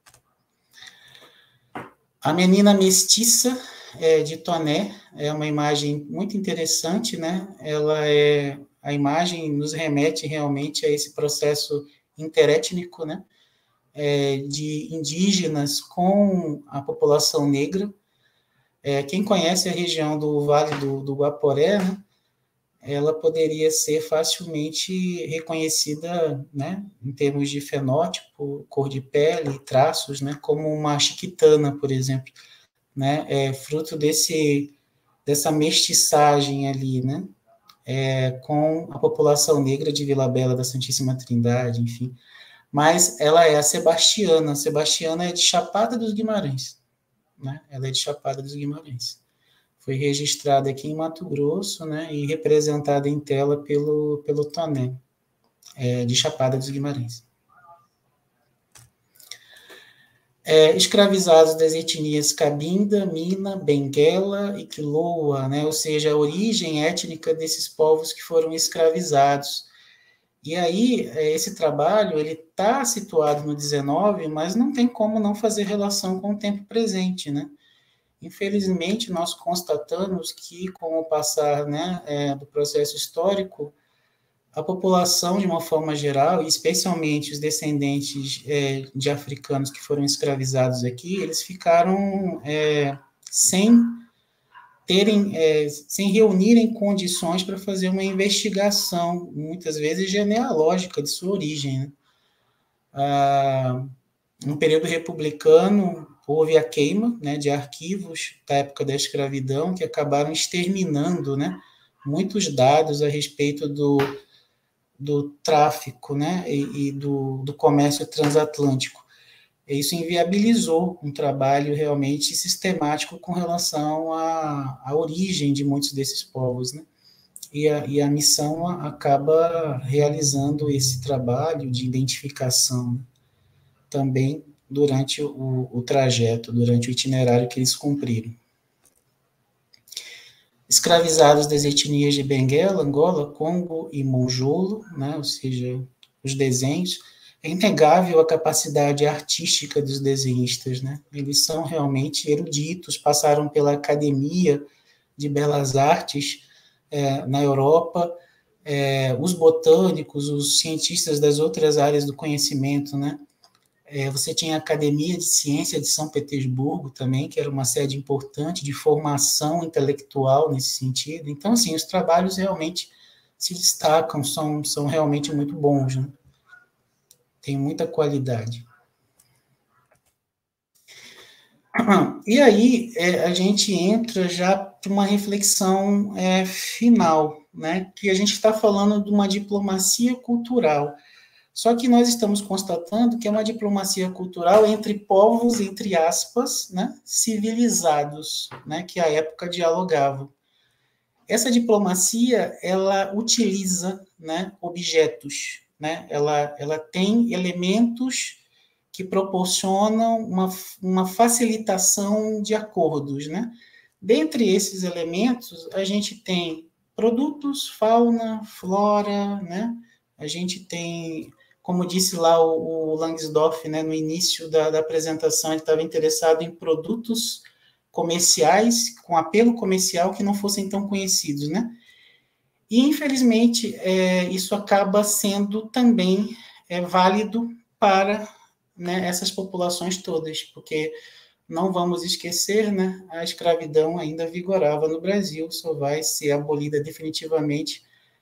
A menina mestiça de Toné é uma imagem muito interessante, né? A imagem nos remete realmente a esse processo interétnico, né? De indígenas com a população negra. Quem conhece a região do Vale do Guaporé, né, ela poderia ser facilmente reconhecida, né, em termos de fenótipo, cor de pele, traços, né, como uma chiquitana, por exemplo, né, fruto dessa mestiçagem ali, né, com a população negra de Vila Bela da Santíssima Trindade, enfim. Mas ela é a Sebastiana. A Sebastiana é de Chapada dos Guimarães, né? Ela é de Chapada dos Guimarães. Foi registrada aqui em Mato Grosso, né, e representada em tela pelo Toné, de Chapada dos Guimarães. Escravizados das etnias Cabinda, Mina, Benguela e Quiloa, né, ou seja, a origem étnica desses povos que foram escravizados. E aí, esse trabalho ele está situado no 19, mas não tem como não fazer relação com o tempo presente, né? Infelizmente, nós constatamos que, com o passar, né, do processo histórico, a população, de uma forma geral, e especialmente os descendentes de africanos que foram escravizados aqui, eles ficaram sem reunirem condições para fazer uma investigação, muitas vezes genealógica, de sua origem, né? No período republicano, houve a queima, né, de arquivos da época da escravidão, que acabaram exterminando, né, muitos dados a respeito do tráfico, né, e do comércio transatlântico. E isso inviabilizou um trabalho realmente sistemático com relação à origem de muitos desses povos, né? E a missão acaba realizando esse trabalho de identificação, né, também durante o trajeto, durante o itinerário que eles cumpriram. Escravizados das etnias de Benguela, Angola, Congo e Monjolo, né, ou seja, os desenhos, é inegável a capacidade artística dos desenhistas, né? Eles são realmente eruditos, passaram pela Academia de Belas Artes na Europa, os botânicos, os cientistas das outras áreas do conhecimento, né? Você tinha a Academia de Ciência de São Petersburgo também, que era uma sede importante de formação intelectual nesse sentido. Então, assim, os trabalhos realmente se destacam, são realmente muito bons, né? Tem muita qualidade. E aí a gente entra já para uma reflexão final, né? Que a gente está falando de uma diplomacia cultural. Só que nós estamos constatando que é uma diplomacia cultural entre povos, entre aspas, né, civilizados, né, que à época dialogavam. Essa diplomacia, ela utiliza, né, objetos, né, ela tem elementos que proporcionam uma facilitação de acordos, né. Dentre esses elementos, a gente tem produtos, fauna, flora, né, a gente tem, como disse lá o Langsdorff, né, no início da apresentação, ele estava interessado em produtos comerciais, com apelo comercial, que não fossem tão conhecidos, né? E, infelizmente, isso acaba sendo também válido para, né, essas populações todas, porque não vamos esquecer, né, a escravidão ainda vigorava no Brasil, só vai ser abolida definitivamente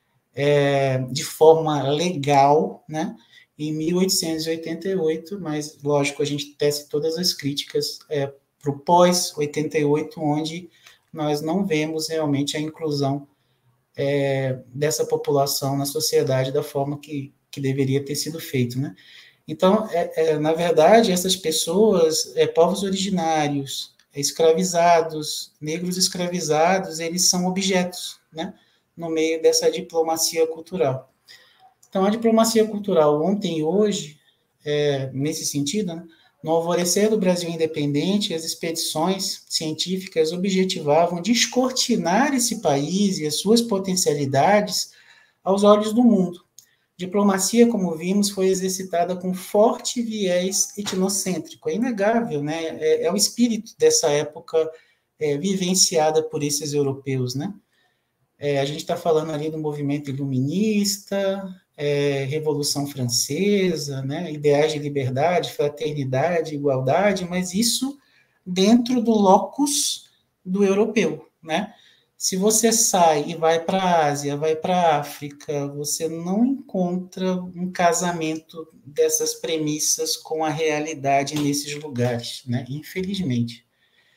de forma legal, né, em 1888, mas, lógico, a gente tece todas as críticas para o pós-88, onde nós não vemos realmente a inclusão dessa população na sociedade da forma que deveria ter sido feito, né? Então, na verdade, essas pessoas, povos originários, escravizados, negros escravizados, eles são objetos, né, no meio dessa diplomacia cultural. Então, a diplomacia cultural ontem e hoje, nesse sentido, né, no alvorecer do Brasil independente, as expedições científicas objetivavam descortinar esse país e as suas potencialidades aos olhos do mundo. Diplomacia, como vimos, foi exercitada com forte viés etnocêntrico. É inegável, né? É o espírito dessa época vivenciada por esses europeus, né? A gente está falando ali do movimento iluminista, Revolução Francesa, né? Ideais de liberdade, fraternidade, igualdade, mas isso dentro do locus do europeu, né? Se você sai e vai para a Ásia, vai para a África, você não encontra um casamento dessas premissas com a realidade nesses lugares, né? Infelizmente.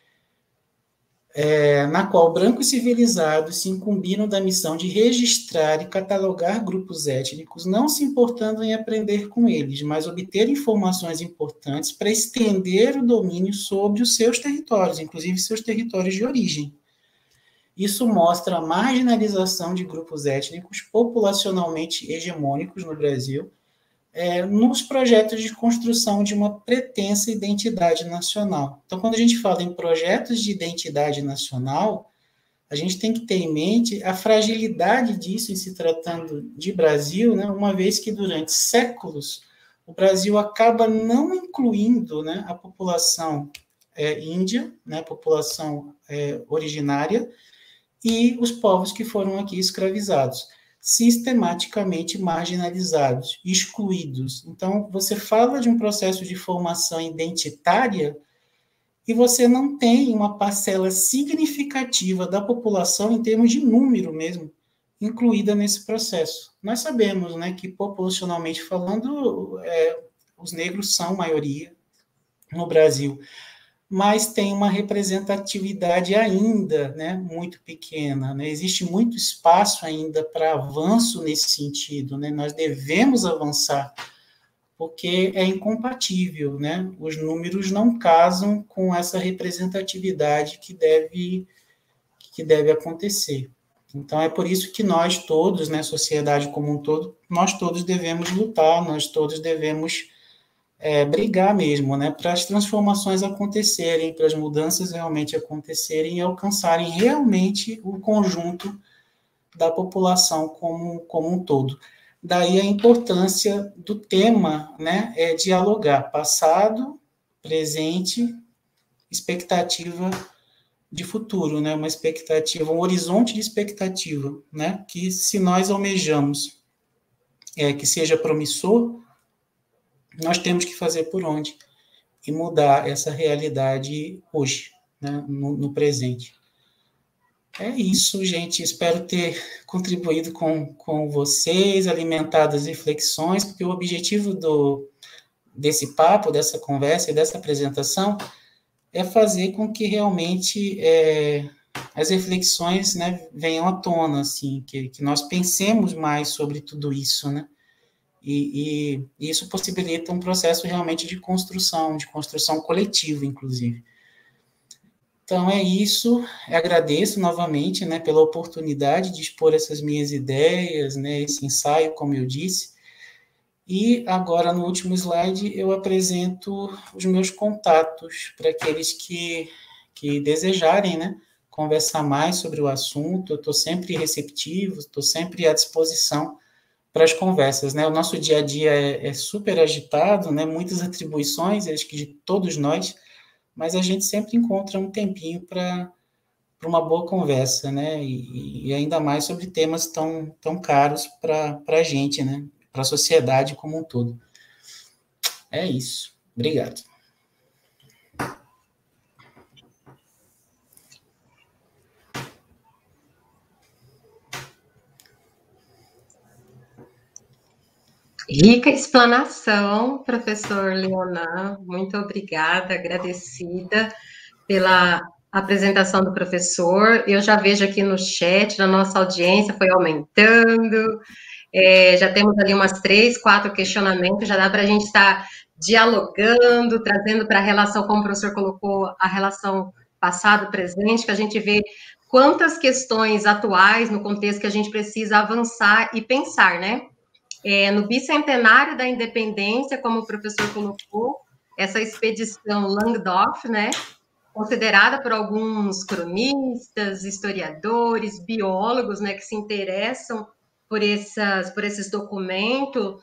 Na qual brancos civilizados se incumbiram da missão de registrar e catalogar grupos étnicos, não se importando em aprender com eles, mas obter informações importantes para estender o domínio sobre os seus territórios, inclusive seus territórios de origem. Isso mostra a marginalização de grupos étnicos populacionalmente hegemônicos no Brasil, nos projetos de construção de uma pretensa identidade nacional. Então, quando a gente fala em projetos de identidade nacional, a gente tem que ter em mente a fragilidade disso em se tratando de Brasil, né, uma vez que durante séculos o Brasil acaba não incluindo, né, a população índia, né, a população originária, e os povos que foram aqui escravizados, sistematicamente marginalizados, excluídos. Então, você fala de um processo de formação identitária e você não tem uma parcela significativa da população, em termos de número mesmo, incluída nesse processo. Nós sabemos, né, que, populacionalmente falando, os negros são maioria no Brasil, mas tem uma representatividade ainda, né, muito pequena, né? Existe muito espaço ainda para avanço nesse sentido, né? Nós devemos avançar, porque é incompatível, né? Os números não casam com essa representatividade que deve acontecer. Então, é por isso que nós todos, né, sociedade como um todo, nós todos devemos lutar, nós todos devemos brigar mesmo, né, para as transformações acontecerem, para as mudanças realmente acontecerem e alcançarem realmente o conjunto da população como um todo. Daí a importância do tema, né, dialogar passado, presente, expectativa de futuro, né, uma expectativa, um horizonte de expectativa, né, que se nós almejamos que seja promissor, nós temos que fazer por onde e mudar essa realidade hoje, né, no presente. É isso, gente. Espero ter contribuído com vocês, alimentado as reflexões, porque o objetivo desse papo, dessa conversa e dessa apresentação é fazer com que realmente as reflexões, né, venham à tona, assim, que nós pensemos mais sobre tudo isso, né? E isso possibilita um processo realmente de construção coletiva, inclusive. Então, é isso. Eu agradeço novamente, né, pela oportunidade de expor essas minhas ideias, né, esse ensaio, como eu disse. E agora, no último slide, eu apresento os meus contatos para aqueles que desejarem, né, conversar mais sobre o assunto. Eu estou sempre receptivo, estou sempre à disposição para as conversas, né? O nosso dia a dia é super agitado, né? Muitas atribuições, acho que de todos nós, mas a gente sempre encontra um tempinho para uma boa conversa, né? E ainda mais sobre temas tão caros para a gente, né? Para a sociedade como um todo. É isso. Obrigado. Rica explanação, professor Leonan. Muito obrigada, agradecida pela apresentação do professor. Eu já vejo aqui no chat, na nossa audiência, foi aumentando. Já temos ali umas 3, 4 questionamentos, já dá para a gente estar dialogando, trazendo para a relação, como o professor colocou, a relação passado-presente, que a gente vê quantas questões atuais no contexto que a gente precisa avançar e pensar, né? No bicentenário da independência, como o professor colocou, essa expedição Langdorf, né, considerada por alguns cronistas, historiadores, biólogos, né, que se interessam por esses documentos,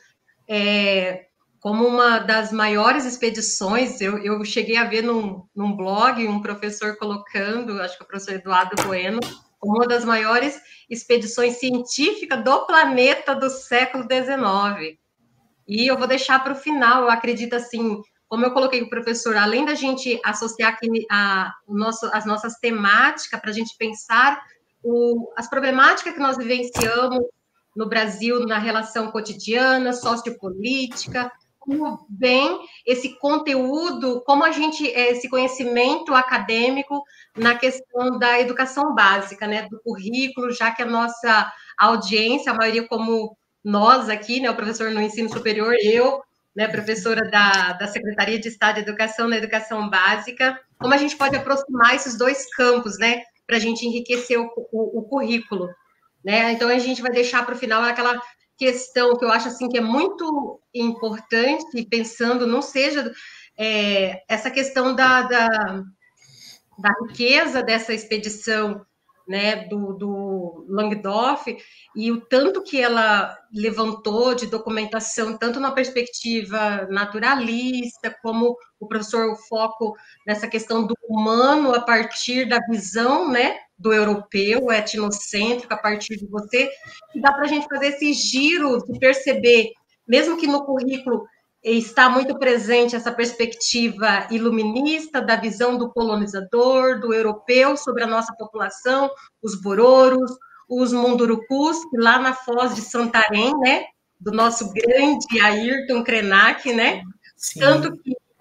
como uma das maiores expedições. Eu cheguei a ver num blog um professor colocando, acho que é o professor Eduardo Bueno, como uma das maiores expedições científicas do planeta do século XIX. E eu vou deixar para o final, eu acredito assim, como eu coloquei o professor, além da gente associar aqui as nossas temáticas para a gente pensar as problemáticas que nós vivenciamos no Brasil na relação cotidiana, sociopolítica, como bem esse conteúdo, como a gente, esse conhecimento acadêmico na questão da educação básica, né, do currículo, já que a nossa audiência, a maioria como nós aqui, né, o professor no ensino superior, eu, né, professora da Secretaria de Estado de Educação na Educação Básica, como a gente pode aproximar esses dois campos, né, para a gente enriquecer o currículo, né? Então a gente vai deixar para o final aquela questão que eu acho assim que é muito importante, pensando, não seja essa questão da riqueza dessa expedição, né, do Langdorf, e o tanto que ela levantou de documentação, tanto na perspectiva naturalista, como o professor o foco nessa questão do humano a partir da visão, né, do europeu, etnocêntrico, a partir de você, que dá para a gente fazer esse giro de perceber, mesmo que no currículo está muito presente essa perspectiva iluminista da visão do colonizador, do europeu sobre a nossa população, os bororos, os mundurucus, que lá na Foz de Santarém, né, do nosso grande Ayrton Krenak, né, Sim. Tanto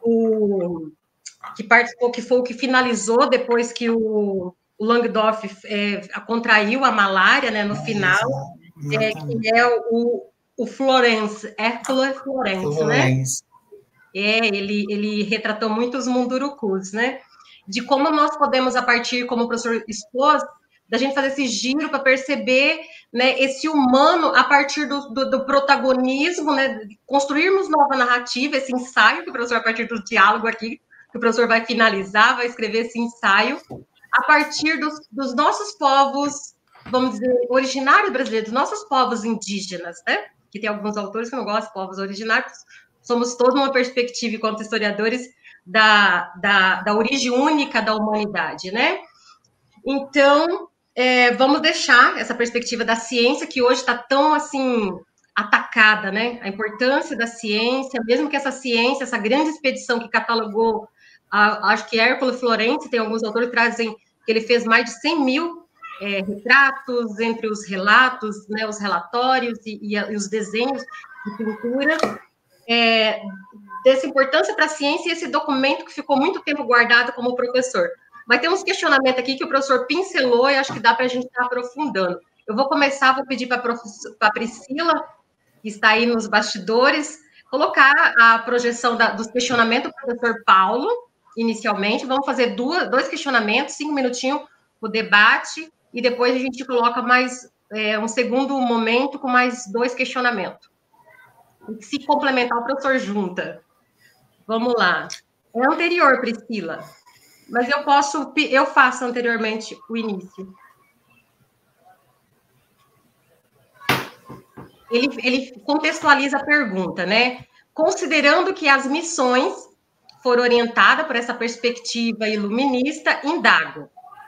que participou, que foi o que finalizou depois que o Langdorf contraiu a malária, né, no final, que é o Florence, Hércules Florence, né? Ele retratou muito os mundurucus, né? De como nós podemos, a partir, como o professor expôs, da gente fazer esse giro para perceber, né, esse humano a partir do protagonismo, né? Construirmos nova narrativa, esse ensaio que o professor, a partir do diálogo aqui, que o professor vai finalizar, vai escrever esse ensaio, a partir dos nossos povos, vamos dizer, originários brasileiros, dos nossos povos indígenas, né? Que tem alguns autores que não gostam de povos originários, somos todos uma perspectiva, enquanto historiadores, da origem única da humanidade, né? Então, vamos deixar essa perspectiva da ciência, que hoje está tão, assim, atacada, né? A importância da ciência, mesmo que essa ciência, essa grande expedição que catalogou, acho que Hércules Florence, tem alguns autores que trazem que ele fez mais de 100 mil retratos, entre os relatos, né, os relatórios e os desenhos de pintura, dessa importância para a ciência e esse documento que ficou muito tempo guardado como professor. Vai ter uns questionamentos aqui que o professor pincelou e acho que dá para a gente estar aprofundando. Eu vou começar, vou pedir para a Priscila, que está aí nos bastidores, colocar a projeção dos questionamentos do professor Paulo, inicialmente. Vamos fazer dois questionamentos, 5 minutinhos, o debate, e depois a gente coloca mais um segundo momento com mais 2 questionamentos. E se complementar, o professor junta. Vamos lá. É anterior, Priscila, mas eu faço anteriormente o início. Ele contextualiza a pergunta, né? Considerando que as missões foram orientadas por essa perspectiva iluminista, indago.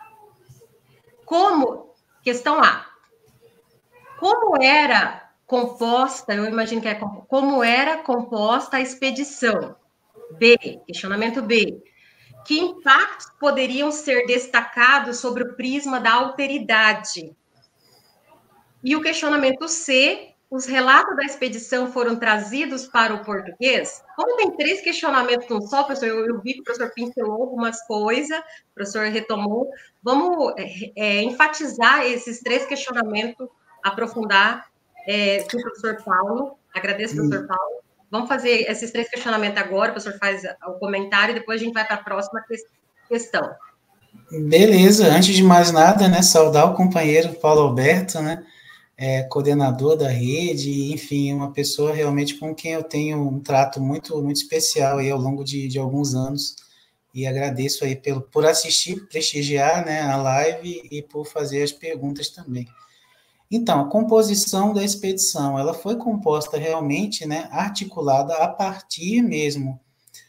Questão A. Como era composta, eu imagino que como era composta a expedição? B, questionamento B. Que impactos poderiam ser destacados sobre o prisma da alteridade? E o questionamento C, os relatos da expedição foram trazidos para o português? Como tem 3 questionamentos num só, professor, eu vi que o professor pincelou algumas coisas, o professor retomou. Vamos enfatizar esses 3 questionamentos, aprofundar com o professor Paulo. Agradeço, professor Paulo. Vamos fazer esses 3 questionamentos agora, o professor faz o comentário e depois a gente vai para a próxima questão. Beleza, antes de mais nada, né, saudar o companheiro Paulo Alberto, né, coordenador da rede, enfim, uma pessoa realmente com quem eu tenho um trato muito, muito especial aí ao longo de alguns anos, e agradeço aí por assistir, prestigiar, né, a live e por fazer as perguntas também. Então, a composição da expedição, ela foi composta realmente, né, articulada a partir mesmo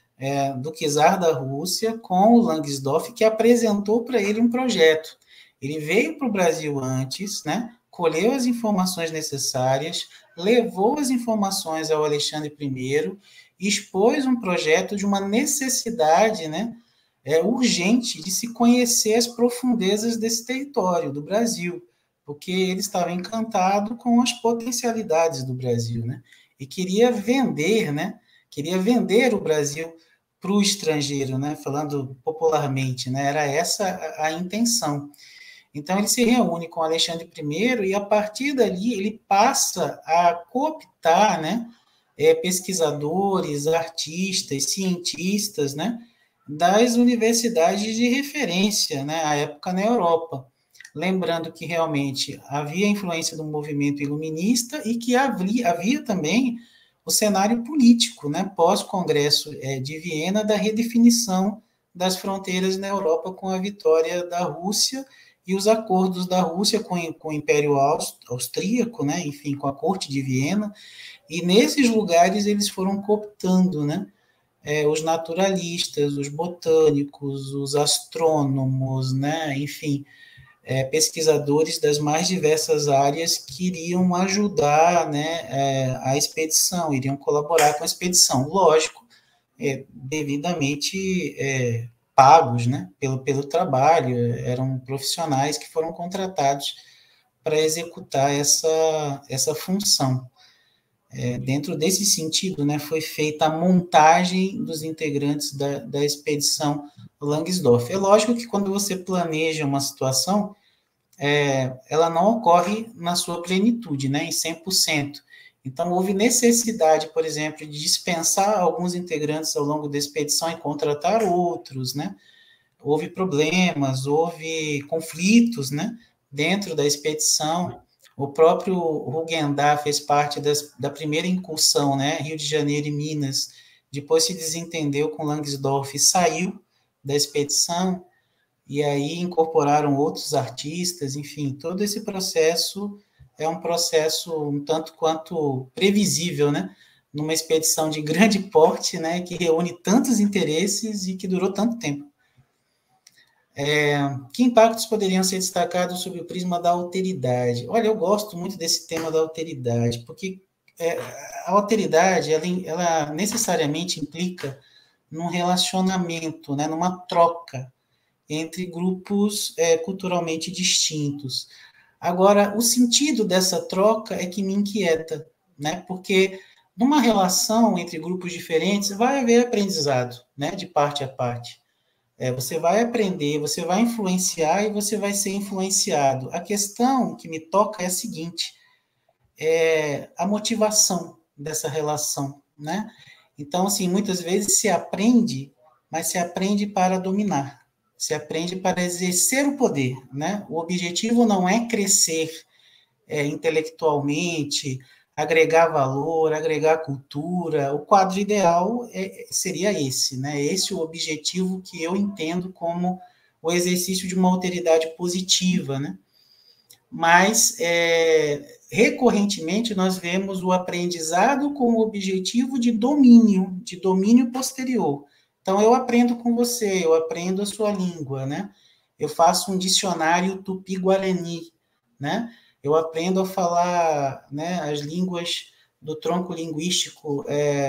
do czar da Rússia com o Langsdorff, que apresentou para ele um projeto. Ele veio para o Brasil antes, né, colheu as informações necessárias, levou as informações ao Alexandre I, expôs um projeto de uma necessidade, né, urgente de se conhecer as profundezas desse território, do Brasil, porque ele estava encantado com as potencialidades do Brasil, né, e queria vender, né, o Brasil para o estrangeiro, né, falando popularmente, né, era essa a intenção. Então, ele se reúne com Alexandre I e, a partir dali, ele passa a cooptar, né, pesquisadores, artistas, cientistas, né, das universidades de referência, né, à época na Europa. Lembrando que, realmente, havia influência do movimento iluminista e que havia também o cenário político, né, pós-congresso de Viena, da redefinição das fronteiras na Europa com a vitória da Rússia e os acordos da Rússia com o Império Austríaco, né, enfim, com a corte de Viena, e nesses lugares eles foram cooptando, né, os naturalistas, os botânicos, os astrônomos, né, enfim, pesquisadores das mais diversas áreas que iriam ajudar, né, a expedição, iriam colaborar com a expedição, lógico, devidamente pagos, né, pelo trabalho, eram profissionais que foram contratados para executar essa função. Dentro desse sentido, né, foi feita a montagem dos integrantes da expedição Langsdorff. É lógico que quando você planeja uma situação, ela não ocorre na sua plenitude, né, em 100%. Então, houve necessidade, por exemplo, de dispensar alguns integrantes ao longo da expedição e contratar outros, né? Houve problemas, houve conflitos, né, dentro da expedição. O próprio Hugendat fez parte da primeira incursão, né, Rio de Janeiro e Minas, depois se desentendeu com Langsdorff e saiu da expedição, e aí incorporaram outros artistas, enfim, todo esse processo é um processo um tanto quanto previsível, né, numa expedição de grande porte, né, que reúne tantos interesses e que durou tanto tempo. Que impactos poderiam ser destacados sob o prisma da alteridade? Olha, eu gosto muito desse tema da alteridade, porque a alteridade, ela necessariamente implica num relacionamento, né, numa troca entre grupos culturalmente distintos. Agora, o sentido dessa troca é que me inquieta, né, porque numa relação entre grupos diferentes, vai haver aprendizado, né, de parte a parte. Você vai aprender, você vai influenciar e você vai ser influenciado. A questão que me toca é a seguinte, a motivação dessa relação, né? Então, assim, muitas vezes se aprende, mas se aprende para dominar, se aprende para exercer o poder, né? O objetivo não é crescer intelectualmente, agregar valor, agregar cultura. O quadro ideal seria esse, né? Esse é o objetivo que eu entendo como o exercício de uma alteridade positiva, né? Mas, recorrentemente, nós vemos o aprendizado com o objetivo de domínio posterior. Então, eu aprendo com você, eu aprendo a sua língua, né? Eu faço um dicionário tupi-guarani, né? Eu aprendo a falar, né, as línguas do tronco linguístico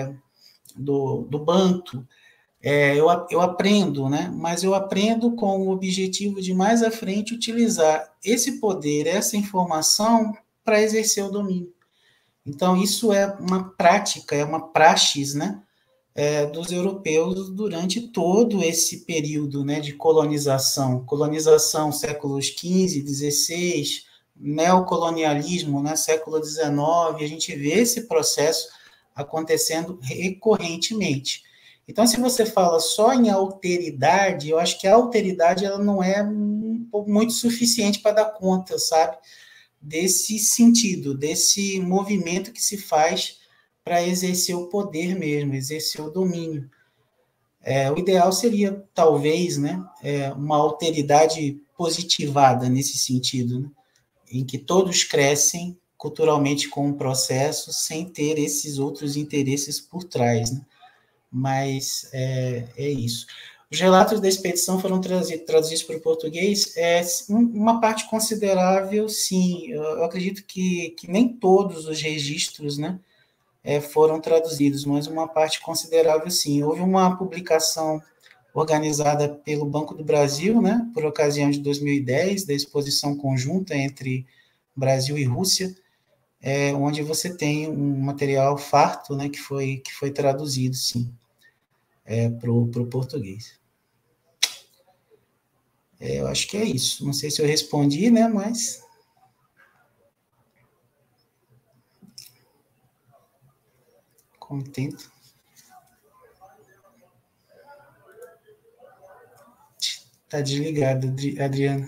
do Banto. Eu aprendo, né? Mas eu aprendo com o objetivo de mais à frente utilizar esse poder, essa informação para exercer o domínio. Então, isso é uma prática, é uma praxis, né? Dos europeus durante todo esse período, né, de colonização séculos XV, XVI, neocolonialismo, né, século XIX, a gente vê esse processo acontecendo recorrentemente. Então, se você fala só em alteridade, eu acho que a alteridade ela não é muito suficiente para dar conta, sabe, desse sentido, desse movimento que se faz para exercer o poder mesmo, exercer o domínio. O ideal seria, talvez, né, uma alteridade positivada nesse sentido, né, em que todos crescem culturalmente com o processo, sem ter esses outros interesses por trás, né? Mas é isso. Os relatos da expedição foram traduzidos para o português, uma parte considerável, sim. Eu acredito que nem todos os registros, né, foram traduzidos, mas uma parte considerável, sim. Houve uma publicação organizada pelo Banco do Brasil, né, por ocasião de 2010, da exposição conjunta entre Brasil e Rússia, onde você tem um material farto, né, que foi traduzido, sim, para o português. Eu acho que é isso. Não sei se eu respondi, né, mas... Contento. Está desligado, Adriana.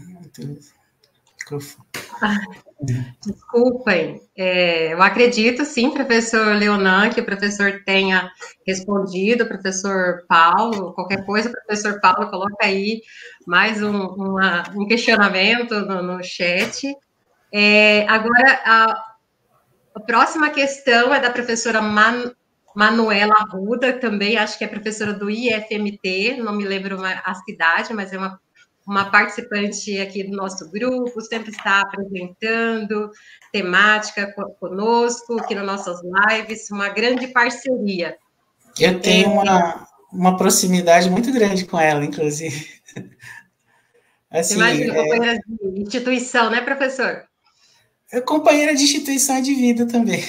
Desculpem, eu acredito sim, professor Leonan, que o professor tenha respondido, professor Paulo, qualquer coisa, professor Paulo, coloca aí mais um questionamento no chat. Agora, a próxima questão é da professora Manuela Arruda, também acho que é professora do IFMT, não me lembro a cidade, mas é uma participante aqui do nosso grupo, sempre está apresentando temática conosco, aqui nas nossas lives, uma grande parceria. Eu tenho uma proximidade muito grande com ela, inclusive. Assim, imagina, companheira de instituição, né, professor? Companheira de instituição de vida também.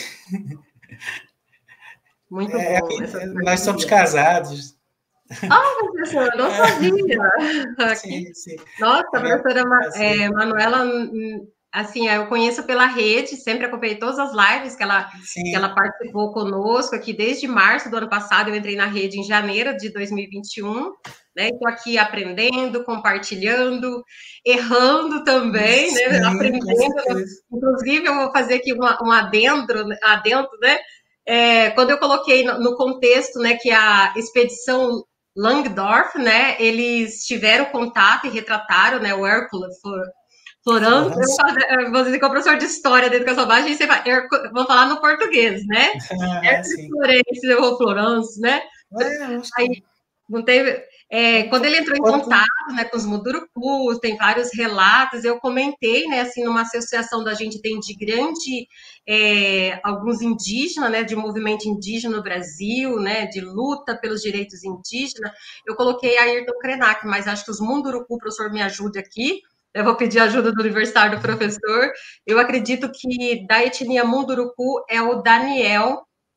Muito bom. Nós somos casados. Professor, eu não sabia. Sim, sim. Nossa, a professora Manuela, assim, eu conheço pela rede, sempre acompanhei todas as lives que ela participou conosco aqui desde março do ano passado. Eu entrei na rede em janeiro de 2021, né? Estou aqui aprendendo, compartilhando, errando também, né? Aprendendo. Inclusive, eu vou fazer aqui um adendo, né? Quando eu coloquei no contexto, né, que a expedição Langdorf, né, eles tiveram contato e retrataram, né, o Hércules Florence, vou dizer que é o professor de História da Educação Básica, vou falar no português, né? Florence, né? Aí, não teve... quando ele entrou em contato, né, com os Mundurucus, tem vários relatos, eu comentei, né, assim, numa associação da gente tem de grande, alguns indígenas, né, de movimento indígena no Brasil, né, de luta pelos direitos indígenas, eu coloquei a Ayrton Krenak, mas acho que os Munduruku, o professor me ajude aqui, eu vou pedir a ajuda do universitário do professor, eu acredito que da etnia Munduruku é o Daniel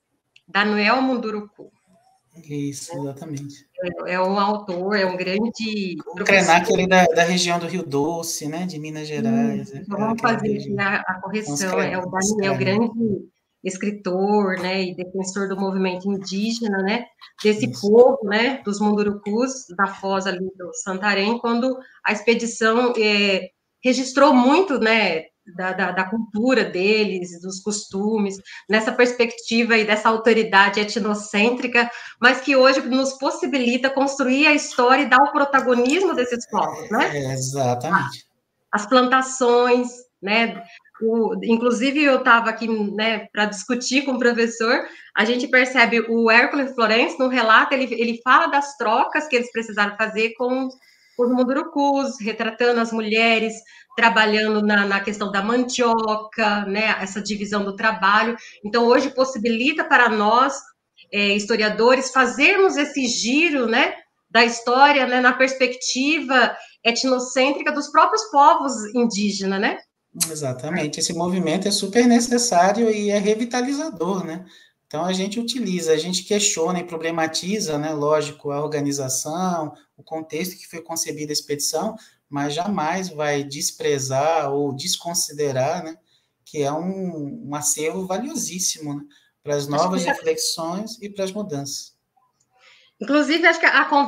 Daniel Munduruku. Isso, exatamente. É um autor, é um grande O professor. Krenak ali da região do Rio Doce, né, de Minas Gerais. Então, vamos Aquela fazer aqui região. a São correção. É o os Daniel, Krenak. grande escritor, né, e defensor do movimento indígena, né, desse Isso. povo, né, dos Mundurucus, da foz ali do Santarém, quando a expedição registrou muito, né, da cultura deles, dos costumes, nessa perspectiva e dessa autoridade etnocêntrica, mas que hoje nos possibilita construir a história e dar o protagonismo desses povos, né? Exatamente. As plantações, né? Inclusive, eu estava aqui, né, para discutir com o professor, a gente percebe o Hércules Florencio, no relato, ele fala das trocas que eles precisaram fazer com os mundurucus, retratando as mulheres trabalhando na questão da mandioca, né, essa divisão do trabalho. Então, hoje possibilita para nós, historiadores, fazermos esse giro, né, da história, né, na perspectiva etnocêntrica dos próprios povos indígenas, né? Exatamente. Esse movimento é super necessário e é revitalizador, né? Então a gente utiliza, a gente questiona e problematiza, né? Lógico, a organização, o contexto que foi concebida a expedição, mas jamais vai desprezar ou desconsiderar, né? Que é um acervo valiosíssimo, né? Para as novas reflexões e para as mudanças. Inclusive, acho que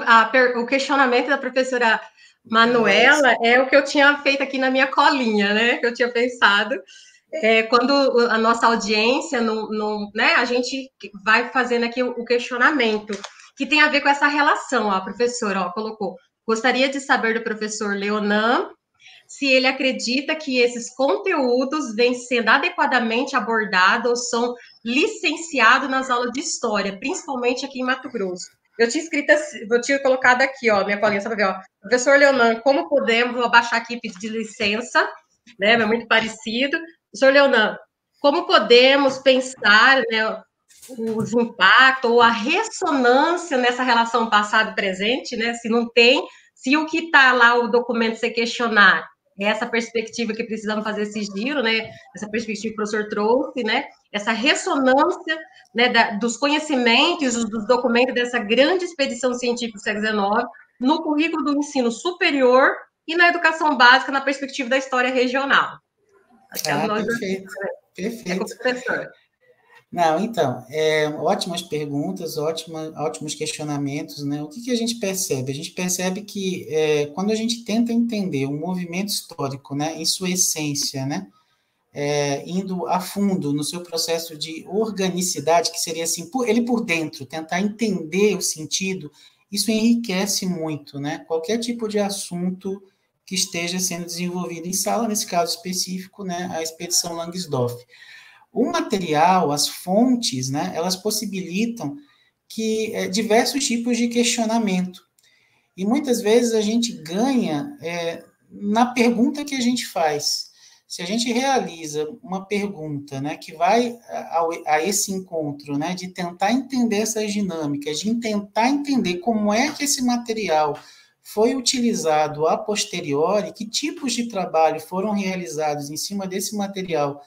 o questionamento da professora Manuela é o que eu tinha feito aqui na minha colinha, né? Que eu tinha pensado. Quando a nossa audiência, né, a gente vai fazendo aqui o questionamento, que tem a ver com essa relação. Ó, a professora colocou: gostaria de saber do professor Leonan se ele acredita que esses conteúdos vêm sendo adequadamente abordados ou são licenciados nas aulas de história, principalmente aqui em Mato Grosso. Eu tinha escrito, eu tinha colocado aqui, ó, minha colinha, só para ver, ó. Professor Leonan, como podemos, vou abaixar aqui e pedir licença, né, é muito parecido. Professor Leonan, como podemos pensar, né, os impactos ou a ressonância nessa relação passado-presente, né, se não tem, se o que está lá, o documento, você questionar, é essa perspectiva que precisamos fazer esse giro, né, essa perspectiva que o professor trouxe, né, essa ressonância, né, dos conhecimentos, dos documentos dessa grande expedição científica do século XIX, no currículo do ensino superior e na educação básica, na perspectiva da história regional. Acho que nós Perfeito, perfeito. com o professor. Não, então, ótimas perguntas, ótimos questionamentos, né? O que a gente percebe? A gente percebe que quando a gente tenta entender um movimento histórico, né, em sua essência, né, indo a fundo no seu processo de organicidade, que seria assim, ele por dentro, tentar entender o sentido, isso enriquece muito, né? Qualquer tipo de assunto que esteja sendo desenvolvido em sala, nesse caso específico, né, a expedição Langsdorff. O material, as fontes, né, elas possibilitam que diversos tipos de questionamento. E muitas vezes a gente ganha na pergunta que a gente faz. Se a gente realiza uma pergunta, né, que vai a esse encontro, né, de tentar entender essas dinâmicas, de tentar entender como é que esse material foi utilizado a posteriori, que tipos de trabalho foram realizados em cima desse material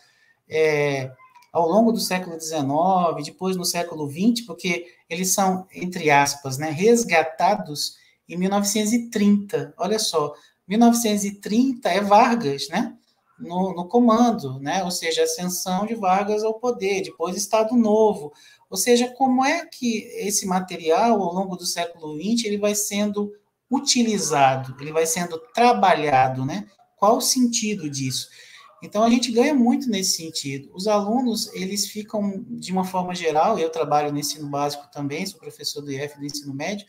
ao longo do século XIX, depois no século XX, porque eles são, entre aspas, né, resgatados em 1930. Olha só, 1930 é Vargas, né, no comando, né, ou seja, a ascensão de Vargas ao poder, depois Estado Novo. Ou seja, como é que esse material, ao longo do século XX, ele vai sendo utilizado, ele vai sendo trabalhado, né? Qual o sentido disso? Então, a gente ganha muito nesse sentido. Os alunos, eles ficam, de uma forma geral, eu trabalho no ensino básico também, sou professor do IF do ensino médio,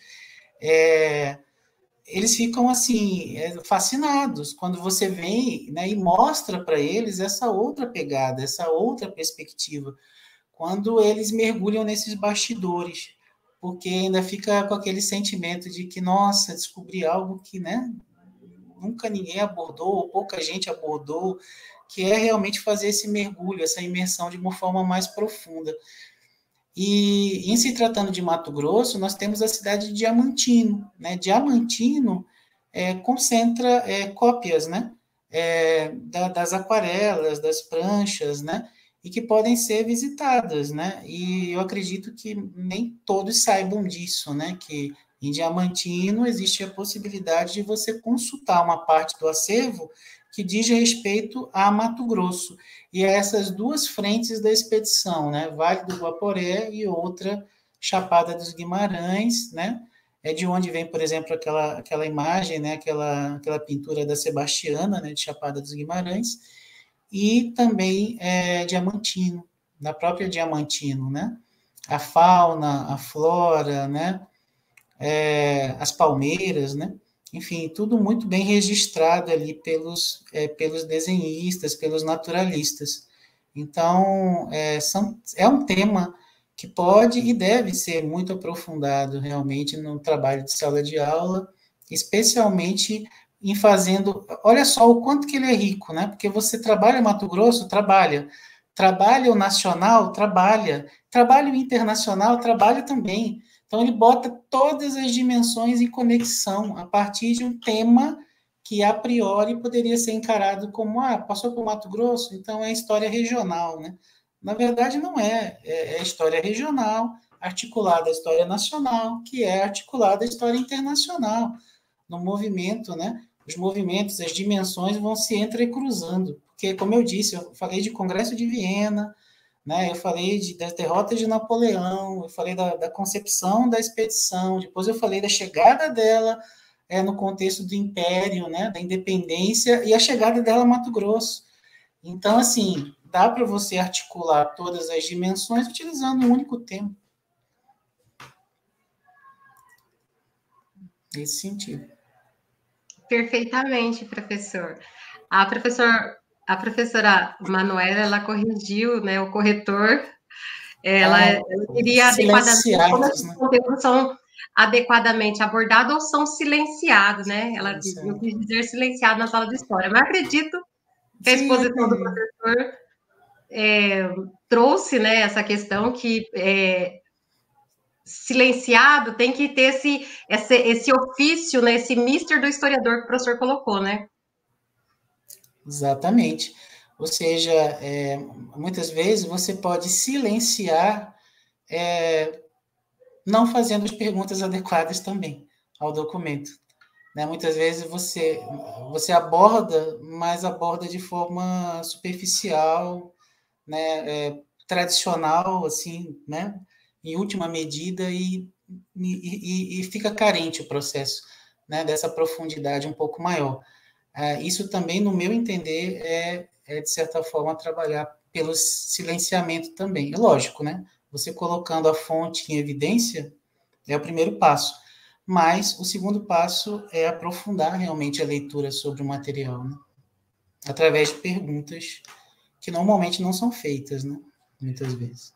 eles ficam, assim, fascinados quando você vem, né, e mostra para eles essa outra pegada, essa outra perspectiva, quando eles mergulham nesses bastidores, porque ainda fica com aquele sentimento de que, nossa, descobri algo que, né, nunca ninguém abordou, ou pouca gente abordou, que é realmente fazer esse mergulho, essa imersão de uma forma mais profunda. E em se tratando de Mato Grosso, nós temos a cidade de Diamantino, né? Diamantino concentra cópias, né? Das aquarelas, das pranchas, né? e que podem ser visitadas, né? E eu acredito que nem todos saibam disso, né? Que em Diamantino existe a possibilidade de você consultar uma parte do acervo que diz respeito a Mato Grosso, e é essas duas frentes da expedição, né? Vale do Guaporé e outra Chapada dos Guimarães, né? É de onde vem, por exemplo, aquela imagem, né? Aquela pintura da Sebastiana, né? De Chapada dos Guimarães, e também Diamantino, da própria Diamantino, né? A fauna, a flora, né? As palmeiras, né? Enfim, tudo muito bem registrado ali pelos desenhistas, pelos naturalistas. Então, é um tema que pode e deve ser muito aprofundado realmente no trabalho de sala de aula, especialmente em fazendo. Olha só o quanto que ele é rico, né? Porque você trabalha Mato Grosso, trabalha o nacional, trabalha o internacional, trabalha também. Então, ele bota todas as dimensões em conexão a partir de um tema que, a priori, poderia ser encarado como, passou por Mato Grosso, então é história regional, né? Na verdade, não é história regional, articulada à história nacional, que é articulada à história internacional, no movimento, né? Os movimentos, as dimensões vão se entrecruzando, porque, como eu disse, eu falei de Congresso de Viena, né? Eu falei das derrotas de Napoleão, eu falei da concepção da expedição, depois eu falei da chegada dela no contexto do Império, né? Da independência, e a chegada dela a Mato Grosso. Então, assim, dá para você articular todas as dimensões utilizando um único tema. Nesse sentido. Perfeitamente, professor. A professora Manuela, ela corrigiu, né, o corretor, ela queria adequadamente, como esses conteúdos são adequadamente abordados ou são silenciados, né? Ela eu quis dizer silenciado na sala de história, mas acredito que a exposição do professor trouxe, né, essa questão que silenciado tem que ter esse ofício, né, esse mister do historiador que o professor colocou, né? Exatamente. Ou seja, muitas vezes você pode silenciar não fazendo as perguntas adequadas também ao documento. Né? Muitas vezes você aborda, mas aborda de forma superficial, né? Tradicional, assim, né? Em última medida, e fica carente o processo, né? Dessa profundidade um pouco maior. Isso também, no meu entender, de certa forma, trabalhar pelo silenciamento também. É lógico, né? Você colocando a fonte em evidência é o primeiro passo, mas o segundo passo é aprofundar realmente a leitura sobre o material, né? Através de perguntas que normalmente não são feitas, né? Muitas vezes.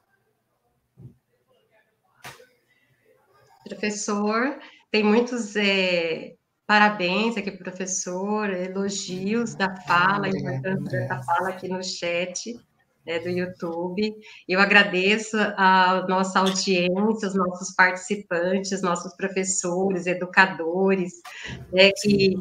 Professor, tem muitos parabéns aqui para o professor, elogios da fala, a importância dessa fala aqui no chat do YouTube. Eu agradeço a nossa audiência, os nossos participantes, nossos professores, educadores, que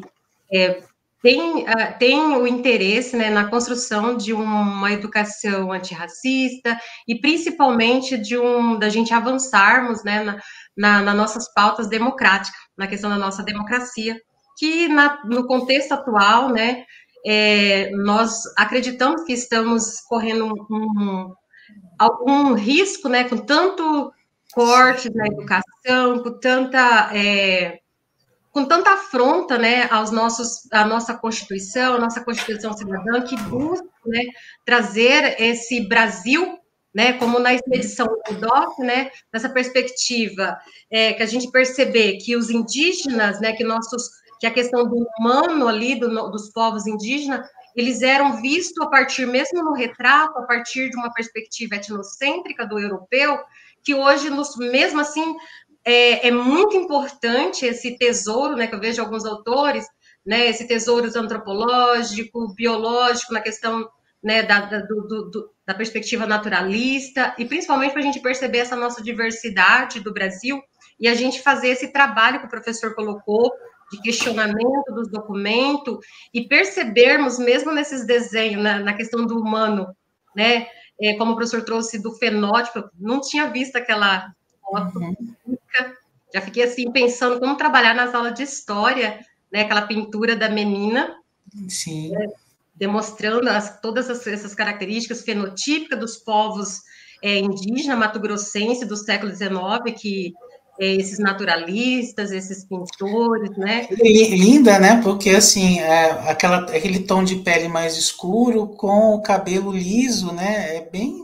tem o interesse, né, na construção de uma educação antirracista e principalmente da gente avançarmos, né, nas nossas pautas democráticas, na questão da nossa democracia, que no contexto atual, né, nós acreditamos que estamos correndo algum risco, né, com tanto corte na educação, com tanta afronta, né, à nossa Constituição cidadã, que busca, né, trazer esse Brasil, né, como na expedição do DOC, né, nessa perspectiva que a gente perceber que os indígenas, né, que a questão do humano ali, dos povos indígenas, eles eram vistos a partir, mesmo no retrato, a partir de uma perspectiva etnocêntrica do europeu, que hoje, mesmo assim, é muito importante esse tesouro, né, que eu vejo alguns autores, né, esse tesouro antropológico, biológico, na questão, né, da perspectiva naturalista, e principalmente para a gente perceber essa nossa diversidade do Brasil, e a gente fazer esse trabalho que o professor colocou, de questionamento dos documentos, e percebermos, mesmo nesses desenhos, na questão do humano, né, como o professor trouxe do fenótipo, não tinha visto aquela foto, já fiquei assim pensando como trabalhar nas aulas de história, né, aquela pintura da menina, sim, demonstrando todas essas características fenotípicas dos povos indígenas, mato-grossense do século XIX, que esses naturalistas, esses pintores, né? Linda, né? Porque assim, aquele tom de pele mais escuro com o cabelo liso, né? É bem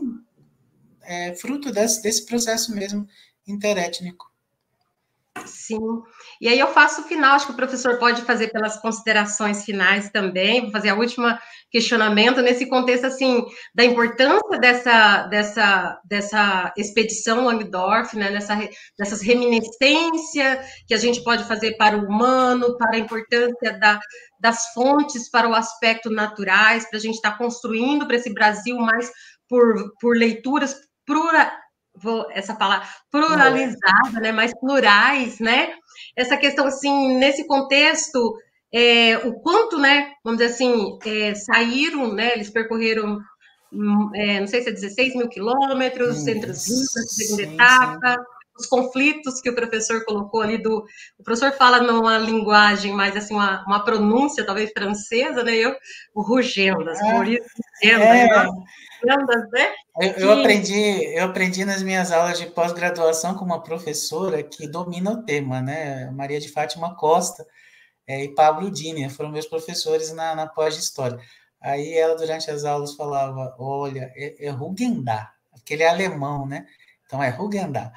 fruto desse processo mesmo interétnico. Sim. E aí eu faço o final, acho que o professor pode fazer pelas considerações finais também, vou fazer a última questionamento nesse contexto, assim, da importância dessa expedição Langdorf, né, dessas reminiscências que a gente pode fazer para o humano, para a importância das fontes, para o aspecto naturais, para a gente estar construindo para esse Brasil mais por leituras essa palavra pluralizada, né, mais plurais, né? Essa questão assim, nesse contexto, o quanto, né, vamos dizer assim, saíram, né, eles percorreram, não sei se é 16 mil quilômetros entre os rios, na segunda Sim, sim. etapa, os conflitos que o professor colocou ali o professor fala numa linguagem mais assim, uma pronúncia talvez francesa, né, o rugendas, Maurício Rugendas, É, Rugendas, né, que eu aprendi nas minhas aulas de pós-graduação com uma professora que domina o tema, né? Maria de Fátima Costa e Pablo Dini, foram meus professores na pós-história. Aí ela, durante as aulas, falava, olha, é Rugendá, aquele é alemão, né? Então é Rugendá.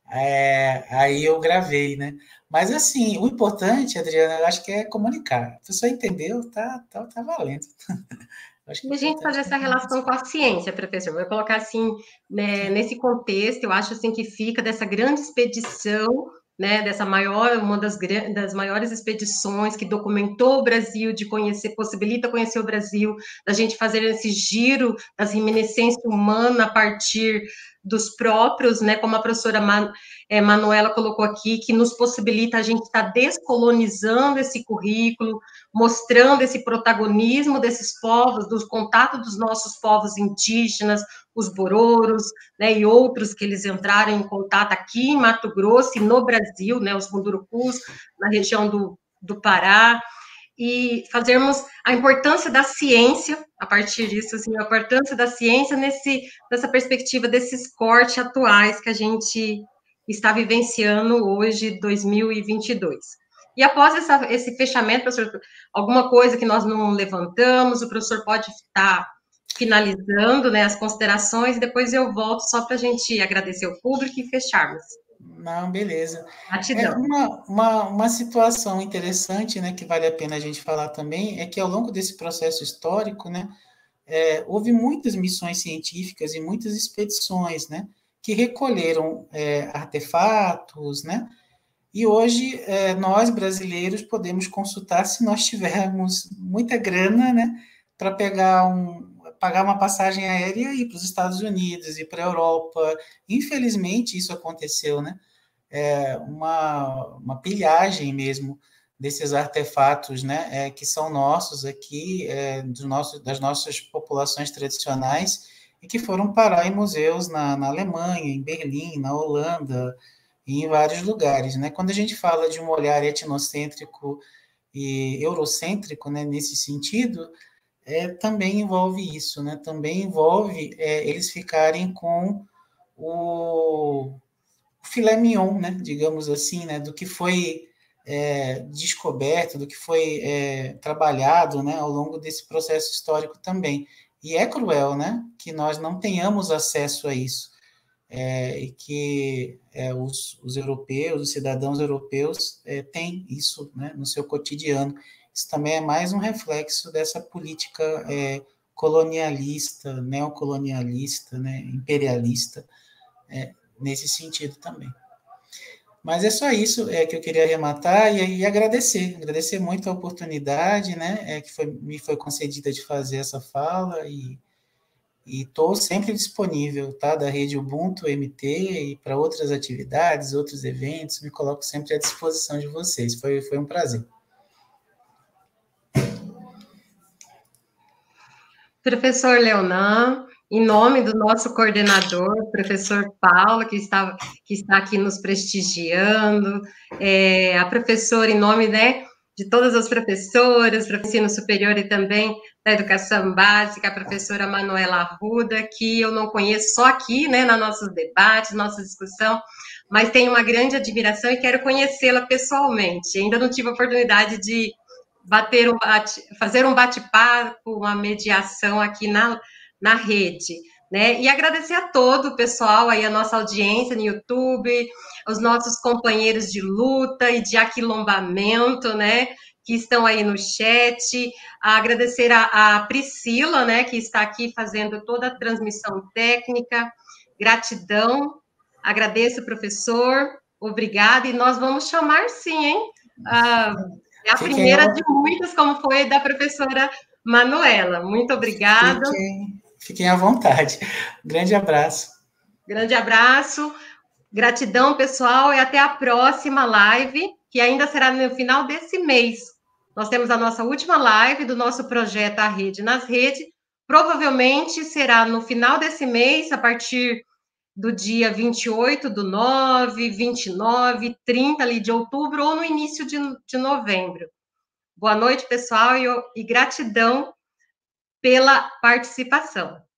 Aí eu gravei, né? Mas assim, o importante, Adriana, eu acho que é comunicar. A pessoa entendeu, tá valendo. Acho que E o a gente fazer importante é essa relação com a ciência, professor, vou colocar assim, né, nesse contexto, eu acho assim que fica dessa grande expedição, né, dessa maior, uma das maiores expedições que documentou o Brasil, de conhecer, possibilita conhecer o Brasil, da gente fazer esse giro das reminiscências humanas a partir dos próprios, né, como a professora Manuela colocou aqui, que nos possibilita a gente estar descolonizando esse currículo, mostrando esse protagonismo desses povos, dos contatos dos nossos povos indígenas, os bororos, né, e outros que eles entraram em contato aqui em Mato Grosso e no Brasil, né, os mundurucus, na região do Pará, e fazermos a importância da ciência, a partir disso, assim, a importância da ciência nessa perspectiva desses cortes atuais que a gente está vivenciando hoje, 2022. E após esse fechamento, professor, alguma coisa que nós não levantamos, o professor pode estar finalizando, né, as considerações, e depois eu volto só para a gente agradecer o público e fecharmos. Não, beleza. É Gratidão. uma situação interessante, né, que vale a pena a gente falar também, é que ao longo desse processo histórico, né, houve muitas missões científicas e muitas expedições, né, que recolheram artefatos, né, e hoje nós brasileiros podemos consultar se nós tivermos muita grana, né, para pagar uma passagem aérea e ir para os Estados Unidos e para a Europa. Infelizmente isso aconteceu, né? Uma pilhagem mesmo desses artefatos, né, que são nossos aqui, das nossas populações tradicionais, e que foram parar em museus na Alemanha, em Berlim, na Holanda, e em vários lugares. Né? Quando a gente fala de um olhar etnocêntrico e eurocêntrico, né, nesse sentido, também envolve isso, né? Também envolve eles ficarem com o filé mignon, né, digamos assim, né, do que foi descoberto, do que foi trabalhado, né, ao longo desse processo histórico também. E é cruel, né, que nós não tenhamos acesso a isso, e que os europeus, os cidadãos europeus, têm isso, né, no seu cotidiano. Isso também é mais um reflexo dessa política colonialista, neocolonialista, né, imperialista, nesse sentido também. Mas é só isso que eu queria arrematar e agradecer muito a oportunidade, né, me foi concedida de fazer essa fala e estou sempre disponível, tá, da rede Ubuntu MT e para outras atividades, outros eventos, me coloco sempre à disposição de vocês. Foi um prazer. Professor Leonan, em nome do nosso coordenador, professor Paulo, que está aqui nos prestigiando, a professora, em nome, né, de todas as professoras, do ensino superior e também da educação básica, a professora Manuela Arruda, que eu não conheço só aqui, né, nos nossos debates, nossa discussão, mas tenho uma grande admiração e quero conhecê-la pessoalmente. Ainda não tive a oportunidade de fazer um bate-papo, uma mediação aqui na rede, né? E agradecer a todo o pessoal aí, a nossa audiência no YouTube, os nossos companheiros de luta e de aquilombamento, né? Que estão aí no chat. Agradecer a Priscila, né? Que está aqui fazendo toda a transmissão técnica. Gratidão. Agradeço, professor. Obrigada. E nós vamos chamar sim, hein? É a primeira de muitas, como foi da professora Manuela. Muito obrigada. Fiquem à vontade. Grande abraço. Grande abraço. Gratidão, pessoal, e até a próxima live, que ainda será no final desse mês. Nós temos a nossa última live do nosso projeto A Rede nas Redes. Provavelmente será no final desse mês, a partir do dia 28/9, 29, 30 ali de outubro, ou no início de novembro. Boa noite, pessoal, e gratidão pela participação.